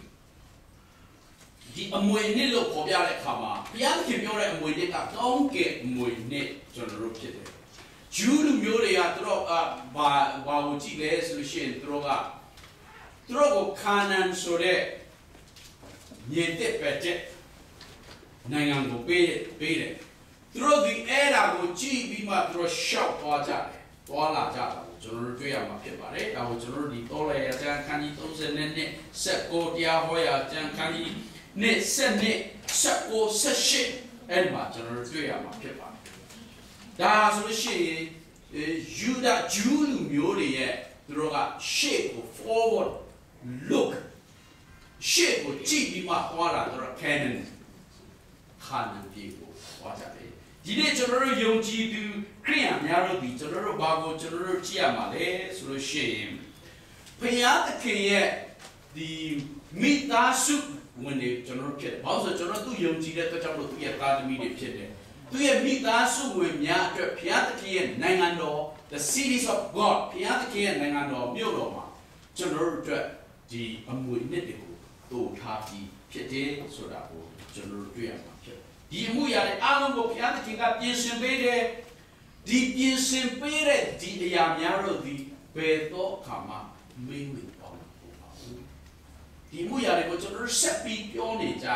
ဒီအမွေနှစ်လို့ပေါ်ပြတဲ့အခါမှာဘုရားခင်ပြောတဲ့အမွေနှစ်ကကောင်းကင်အမွေနှစ်ကျွန်တော်တို့ဖြစ်တယ်ဂျူးလူမျိုးတွေကသူတို့အဘာဘာကိုကြည့်လဲဆိုလို့ရှိရင်သူတို့ကသူတို့ကိုခါနန်ဆိုတဲ့မြေတစ်ပဲတဲ့နိုင်ငံကိုပေးပေးတယ်သူတို့ဒီအဲ့ဒါကိုကြည့်ပြီးမှသူတို့ရှောက်သွားကြတယ်သွားလာကြတာကျွန်တော်တို့တွေ့ရမှာဖြစ်ပါတယ်ဒါကိုကျွန်တော်တို့ဒီတော်ရရကျန်ခန်းကြီးသုံးဆယ်နဲ့ဆက်ကိုတရားဟောရကျန်ခန်းကြီးနဲ့ဆက်နဲ့ဆက်ကိုဆက်ရှိအဲ့မှာကျွန်တော်တို့တွေ့ရမှာဖြစ်ပါတယ်ဒါဆိုလို့ရှိရင်ယူဒဂျူးလူမျိုးတွေရဲ့သူတို့ကရှေ့ကို forward look ရှေ့ကိုကြည့်ပြီးမှသွားတာသူတို့ canon ခါနန်ပြည်ကိုသွားကြတယ်ဒီနေ့ကျွန်တော်တို့ယုံကြည်သူခရိယာများတို့ဒီကျွန်တော်တို့ဘာကိုကျွန်တော်တို့ကြည့်ရမှာလဲဆိုလို့ရှိရင်ဘုရားသခင်ရဲ့ဒီမိသားစုဝင်တွေကျွန်တော်တို့ဖြစ်တယ်ဘာလို့ဆိုကျွန်တော်တို့သူယုံကြည်တဲ့အတွက်ကြောင့်လို့သူရဲ့သားသမီးတွေဖြစ်တယ်သူရဲ့မိသားစုဝင်များအတွက်ဘုရားသခင်ရဲ့နိုင်ငံတော် the cities of God ဘုရားသခင်ရဲ့နိုင်ငံတော်မြို့တော်မှာကျွန်တော်တို့အတွက်ဒီအမွေနှစ်တွေကိုတိုးထားပြီးဖြစ်တယ်ဆိုတာကိုကျွန်တော်တို့တွေ့ရမှာဖြစ်ဒီအမှုရာတွေအားလုံးကိုဘုရားသခင်ကပြင်ဆင်ပေးတယ်ဒီပြင်ဆင်ပေးတဲ့ဒီအရာများတို့ဒီဘယ်တော့ခါမှမေ့မသွားဘူးပါဘူးဒီအမှုရာတွေကိုကျွန်တော်တို့ဆက်ပြီးပြောနေကြ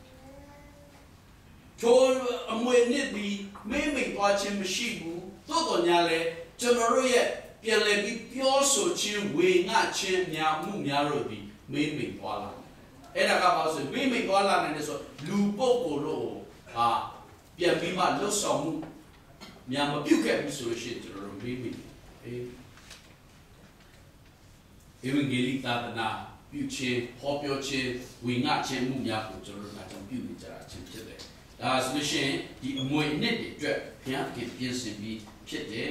ချိုးအမွေနှစ်ပြီးမေ့မသွားခြင်းမရှိဘူးသို့တော်ညာလဲကျွန်တော်တို့ရဲ့ပြန်လည်ပြီးပြောဆိုခြင်းဝေငှခြင်းများမှုများတို့ဒီမေ့မသွားလာအဲ့ဒါကဘာလို့ဆိုမေ့မသွားလာနိုင်တယ်ဆိုလူပုဂ္ဂိုလ်တို့ဟာပြန်ပြီးမှလှုပ်ဆောင်မှုများမပြုတ်ခဲ့ဘူးဆိုလို့ရှိရင်ကျွန်တော်တို့မေးမိအေးဧဝံဂေလိသာသနာပြုခြင်းဟောပြောခြင်းဝေငှခြင်းမှုများကိုကျွန်တော်တို့ကကြောင့်ပြုနေကြတာချင်းဖြစ်တယ်ဒါဆိုလို့ရှိရင်ဒီအမွေအနှစ်တွေအတွက်ဘုရားခင်ပြင်ဆင်ပြီးဖြစ်တယ်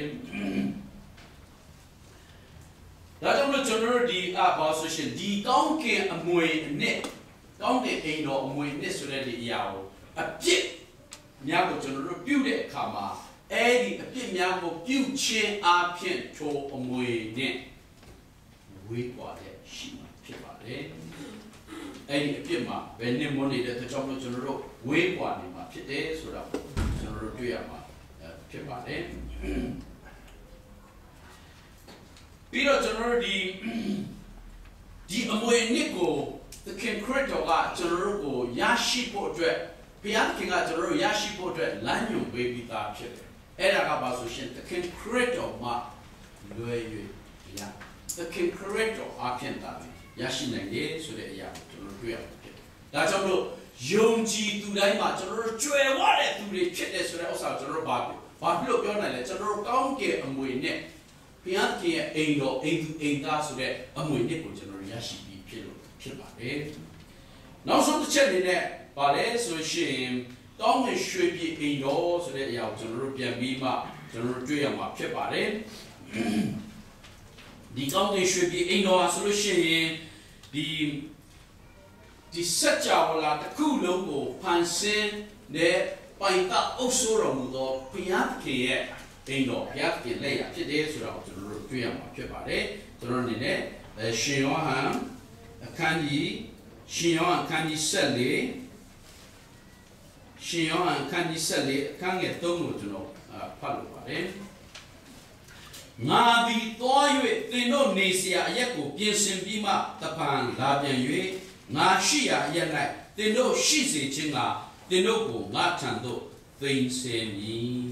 ဒါကြောင့်လို့ကျွန်တော်တို့ဒီအဘာဆိုရှင်ဒီကောင်းကင်အမွေအနှစ်ကောင်းကင်အိမ်တော်အမွေအနှစ်ဆိုတဲ့ဒီအရာကိုအပြစ်များကိုကျွန်တော်တို့ပြုတဲ့အခါမှာအဲ့ဒီအပြစ်များကိုပြုခြင်းအပြင်ထိုအမွေနဲ့ဝေးကွာတဲ့ရှိမှဖြစ်ပါတယ်အဲ့ဒီအပြစ်မှာဘယ်နဲ့မွန်းနေတဲ့တကြောင်လို့ကျွန်တော်တို့ဝေးကွာနေမှာဖြစ်တယ်ဆိုတာကိုကျွန်တော်တို့တွေ့ရမှာဖြစ်ပါတယ်ပြီးတော့ကျွန်တော်တို့ဒီဒီအမွေအနှစ်ကိုသခင်ခရစ်တော်ကကျွန်တော်တို့ကိုရရှိဖို့အတွက်ဘုရားသခင်ကကျွန်တော်တို့ရရှိဖို့အတွက်လမ်းညွှန်ပေးပြီးသားဖြစ်တယ်အဲ့ဒါကဘာဆိုရှင်သခင်ခရစ်တော်မှာလွယ်၍ရသခင်ခရစ်တော်အဖြစ်တာရရှိနိုင်တယ်ဆိုတဲ့အရာကိုကျွန်တော်တွေ့ရမှာဖြစ်တယ်ဒါကြောင့်မို့ယုံကြည်သူတိုင်းမှာကျွန်တော်တို့ကြွယ်ဝတဲ့သူတွေဖြစ်တယ်ဆိုတဲ့ဥစ္စာကိုကျွန်တော်တို့ဘာဘာဖြစ်လို့ပြောနိုင်လဲကျွန်တော်တို့ကောင်းကင်အမွေနဲ့ဘုရားသခင်ရဲ့အိမ်တော်အိမ်သူအိမ်သားဆိုတဲ့အမွေနှစ်ကိုကျွန်တော်တို့ရရှိပြီးဖြစ်လို့ဖြစ်ပါတယ်နောက်ဆုံးတစ်ချက်အနေနဲ့ဗါလဲဆိုရှင်တောင်းငယ်ရွှေပြည်အိမ်တော်ဆိုတဲ့အရာကိုကျွန်တော်တို့ပြန်ပြီးမှကျွန်တော်တို့တွေ့ရမှာဖြစ်ပါတယ်ဒီကောင်းငယ်ရွှေပြည်အိမ်တော်ဆိုလို့ရှိရင်ဒီဒီစัจ java လာတစ်ခုလုံးကိုဖန်ဆင်းတဲ့ပိုင်တာအုပ်စိုးတော်မူသောဘုရားသခင်ရဲ့အိမ်တော်ဘုရားသခင်လက်ရဖြစ်တယ်ဆိုတာကိုကျွန်တော်တို့တွေ့ရမှာဖြစ်ပါတယ်ကျွန်တော်အနေနဲ့ရှင်ယောဟန်အခန်းကြီးရှင်ယောဟန်အခန်းကြီး၁၄ရှင်ယောဟန်အခန်းကြီး၁၄အခန်းငယ်၃ကိုကျွန်တော်ဖတ်လို့ပါတယ်ငါသည်သွား၍သင်တို့နေเสียအရက်ကိုပြင်ဆင်ပြီးမှတပံလာပြန်၍ငါရှိရာအရက်၌သင်တို့ရှိစေခြင်းကသင်တို့ကိုငါထံသို့သိမ်းဆည်းမည်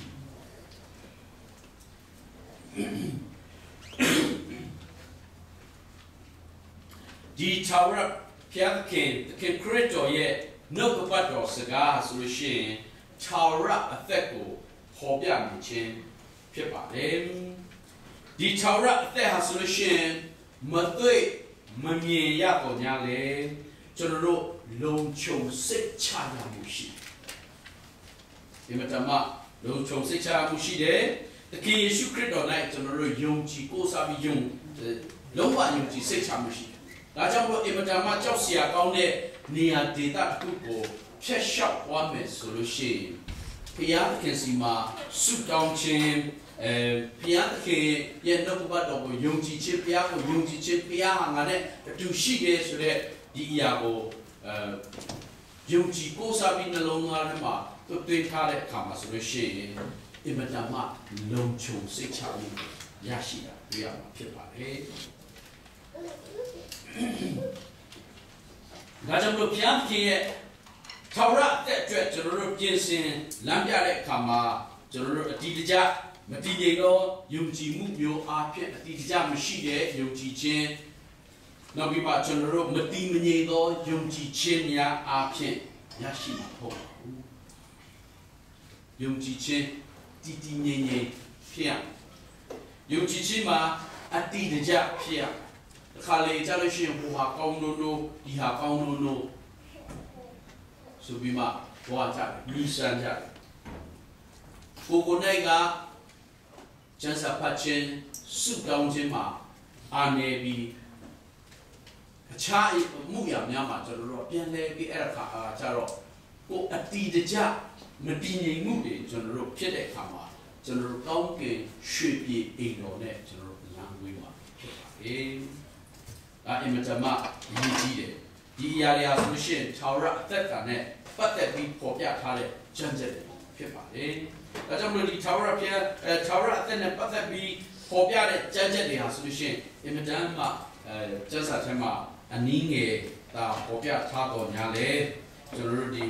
ဒီထာဝရဘုရားသခင်သခင်ခရစ်တော်ရဲ့နှုတ်ကပတ်တော်စကားဆိုလို့ရှိရင်ထာဝရအသက်ကိုဖော်ပြနေခြင်းဖြစ်ပါတယ်ဒီထာဝရအသက်ဟာဆိုလို့ရှိရင်မသွေ့မမြင်ရတော့ညာလေကျွန်တော်တို့လုံခြုံစိတ်ချရမှုရှိဒီမှာတမလုံခြုံစိတ်ချရမှုရှိတယ်သခင်ယေရှုခရစ်တော်၌ကျွန်တော်တို့ယုံကြည်ကိုးစားပြီးယုံလုံးဝယုံကြည်စိတ်ချမှုရှိတယ်ဒါကြောင့်မို့အင်မတန်မှကြောက်စရာကောင်းတဲ့နေရာဒေသတစ်ခုကိုဖျက်လျှောက်သွားမယ်ဆိုလို့ရှိရင်ဘုရားသခင်စီမှာဆုတောင်းခြင်းအဲဘုရားသခင်ရဲ့နှုတ်ကပတ်တော်ကိုယုံကြည်ခြင်းဘုရားကိုယုံကြည်ခြင်းဘုရားဟာငါနဲ့အတူရှိတယ်ဆိုတဲ့ဒီအရာကိုအဲယုံကြည်ကိုးစားပြီးနှလုံးသားထဲမှာတွေ့ထားတဲ့အခါမှာဆိုလို့ရှိရင်အင်မတန်မှလုံခြုံစိတ်ချမှုရရှိတာတွေ့ရမှာဖြစ်ပါတယ်ဒါကြောင့်လို့ဘုရားသခင်ရဲ့ထာဝရအသက်အတွက်ကျွန်တော်တို့ပြင်ဆင်လမ်းပြတဲ့အခါမှာကျွန်တော်တို့အတိအကျမတည်ငြိမ်သောယုံကြည်မှုမျိုးအားဖြင့်အတိအကျမရှိတဲ့ယုံကြည်ခြင်းနောက်ပြီးမှကျွန်တော်တို့မတည်မငြိမ်သောယုံကြည်ခြင်းများအားဖြင့်ရရှိမှာမဟုတ်ပါဘူးယုံကြည်ခြင်းတည်တည်ငြိမ်ငြိမ်ဖြစ်ရယုံကြည်ခြင်းမှာအတိအကျဖြစ်ရခါလေကြလို့ရှိရင်ဟိုဟာကောင်းလို့လို့ဒီဟာကောင်းလို့လို့ဆိုပြီးမှဘွားကြတယ်မိစမ်းကြတယ်ကိုကိုနိုင်ကကျန်းစာဖတ်ခြင်းစုတောင်းခြင်းမှာအာနေပြီးအခြားမှုရများမှာကျွန်တော်တို့ပြန်လဲပြီးအဲ့ဒါခါကျတော့ကိုအတီတကြမတည်ငြိမ်မှုတွေကျွန်တော်တို့ဖြစ်တဲ့အခါမှာကျွန်တော်တို့ကောင်းကင်ရွှေပြည်အိမ်တော်နဲ့ကျွန်တော်တို့လမ်းဝေးမှာဖြစ်ပါတယ်ဒါအင်မတန်မှရည်ကြီးတယ်ဒီအရာတွေဟာဆိုလို့ရှိရင်ထာဝရအသက်တာနဲ့ပတ်သက်ပြီးပေါ်ပြထားတဲ့ကြံ့ကြက်တွေဖြစ်ပါတယ်ဒါကြောင့်မလို့ဒီထာဝရဘုရားအဲထာဝရအသက်နဲ့ပတ်သက်ပြီးပေါ်ပြတဲ့ကြံ့ကြက်တွေဟာဆိုလို့ရှိရင်အင်မတန်မှအဲကျမ်းစာထဲမှာအနည်းငယ်ဒါပေါ်ပြထားတော်ညာလေကျွန်တော်တို့ဒီ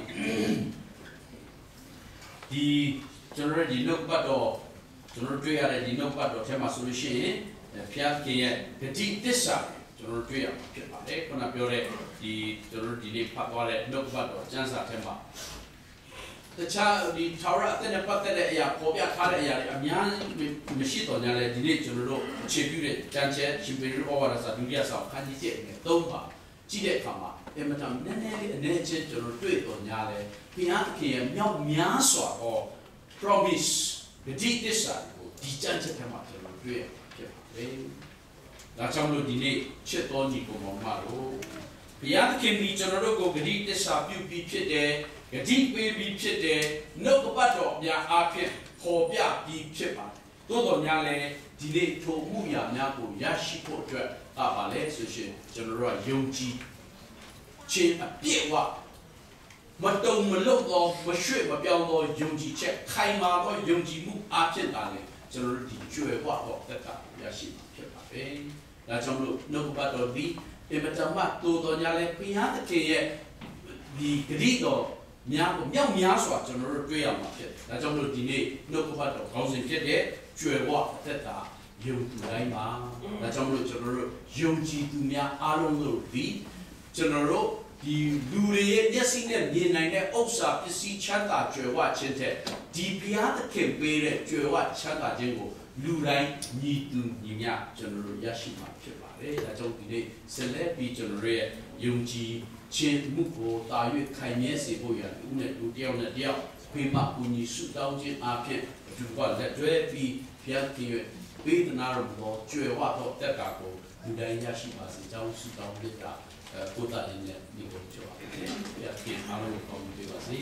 ဒီကျွန်တော်တို့ဒီနှုတ်ပတ်တော်ကျွန်တော်တို့တွေ့ရတဲ့ဒီနှုတ်ပတ်တော်ထဲမှာဆိုလို့ရှိရင်ဘုရားခင်ရဲ့ဂတိတစ္ဆာကျွန်တော်တို့တွေ့ရမှာဖြစ်ပါတယ်ခုနပြောတဲ့ဒီကျွန်တော်တို့ဒီနေ့ဖတ်သွားတဲ့နှုတ်ပတ်တော်ကျမ်းစာထဲမှာတခြားဒီထာဝရအသက်နဲ့ပတ်သက်တဲ့အရာပေါ်ပြထားတဲ့အရာတွေအများမရှိတော့ညာလေဒီနေ့ကျွန်တော်တို့အခြေပြုတဲ့တန်ချက်ရှင်ပေရောဩဝါဒစာဒုတိယစာခန်းကြီးကျက်နဲ့သုံးပါကြည့်တဲ့အခါမှာအင်မတန်နည်းနည်းလေးအနေချင်းကျွန်တော်တွေ့တော့ညာလေဘုရားသခင်ရဲ့မြောက်များစွာသော promise ဂတိတစ္ဆာကိုဒီတန်ချက်ထဲမှာကျွန်တော်တွေ့ရဖြစ်ပါတယ်ဒါကြောင့်လို့ဒီနေ့ချစ်တော်ညီကိုမောင်မတို့ဘုရားသခင်ဒီကျွန်တော်တို့ကိုဂတိတစ္ဆာပြုပြီးဖြစ်တယ်ဂတိပေးပြီးဖြစ်တယ်နှုတ်ကပတ်တော်များအားဖြင့်ပေါ်ပြပြီးဖြစ်ပါတယ်သို့တော်များလည်းဒီနေ့ထိုမှုရာများကိုရရှိဖို့အတွက်အားပါလဲဆိုရှင်ကျွန်တော်တို့ကယုံကြည်ခြင်းအပြည့်အဝမတုံမလုံသောမရွှေ့မပြောင်းသောယုံကြည်ချက်ခိုင်မာသောယုံကြည်မှုအားဖြင့်သာလေကျွန်တော်တို့ဒီကျွယ်ဝသောသက်တာရရှိမှာဖြစ်ပါတယ်ဒါကြောင့်လို့နှုတ်ကပတ်တော်ဒီအမတမတိုးတော်ညာလဲဘုရားသခင်ရဲ့ဒီဂရိတော်များကိုမြောက်များစွာကျွန်တော်တို့တွေ့ရမှာဖြစ်တယ်ဒါကြောင့်မလို့ဒီနေ့နှုတ်ကပတ်တော်ခေါင်းစဉ်ဖြစ်တဲ့ကျွယ်ဝအသက်တာယုံကြည်တိုင်းပါဒါကြောင့်မလို့ကျွန်တော်တို့ယုံကြည်သူများအားလုံးတို့ဒီကျွန်တော်တို့ဒီလူတွေရဲ့မျက်စိနဲ့မြင်နိုင်တဲ့ဥစ္စာပစ္စည်းချမ်းသာကြွယ်ဝခြင်းတဲ့ဒီဘုရားသခင်ပေးတဲ့ကြွယ်ဝချမ်းသာခြင်းကိုလူတိုင်းညီတူညီမျှကျွန်တော်တို့ရရှိမှာဖြစ်ပါတယ်ဒါကြောင့်ဒီနေ့ဆက်လက်ပြီးကျွန်တော်ရဲ့ယုံကြည်ခြင်းမှုကိုတာ၍ခိုင်မြဲစေဖို့ရဦးနဲ့လူတယောက်နဲ့တယောက်ဖေးမကူညီဆုတောင်းခြင်းအပြင်ဒီကလက်တွဲပြီးဘုရားသခင်ရဲ့ပေးသနာတော်ကြွယ်ဝသောတက်တာကိုလူတိုင်းရရှိပါစေကြောင်းဆုတောင်းပြတာကိုယ်တိုင်နဲ့ဒီကိုကြောက်ရတယ်။ပြည့်အားလုံးကောင်းပြီပါစေ။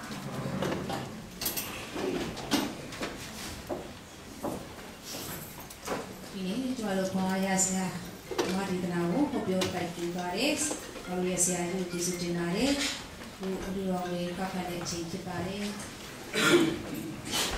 ဒီနေ့ကျွန်တော်တို့ဘာရစရာမာဒီတနာကိုဟောပြောတိုက်ပြပါတယ်။ဘာလို့ရစရာကိုကျေးဇူးတင်ပါတယ်။ဒီအလူတော်လေးကဖတ်တဲ့အချိန်ဖြစ်ပါတယ်။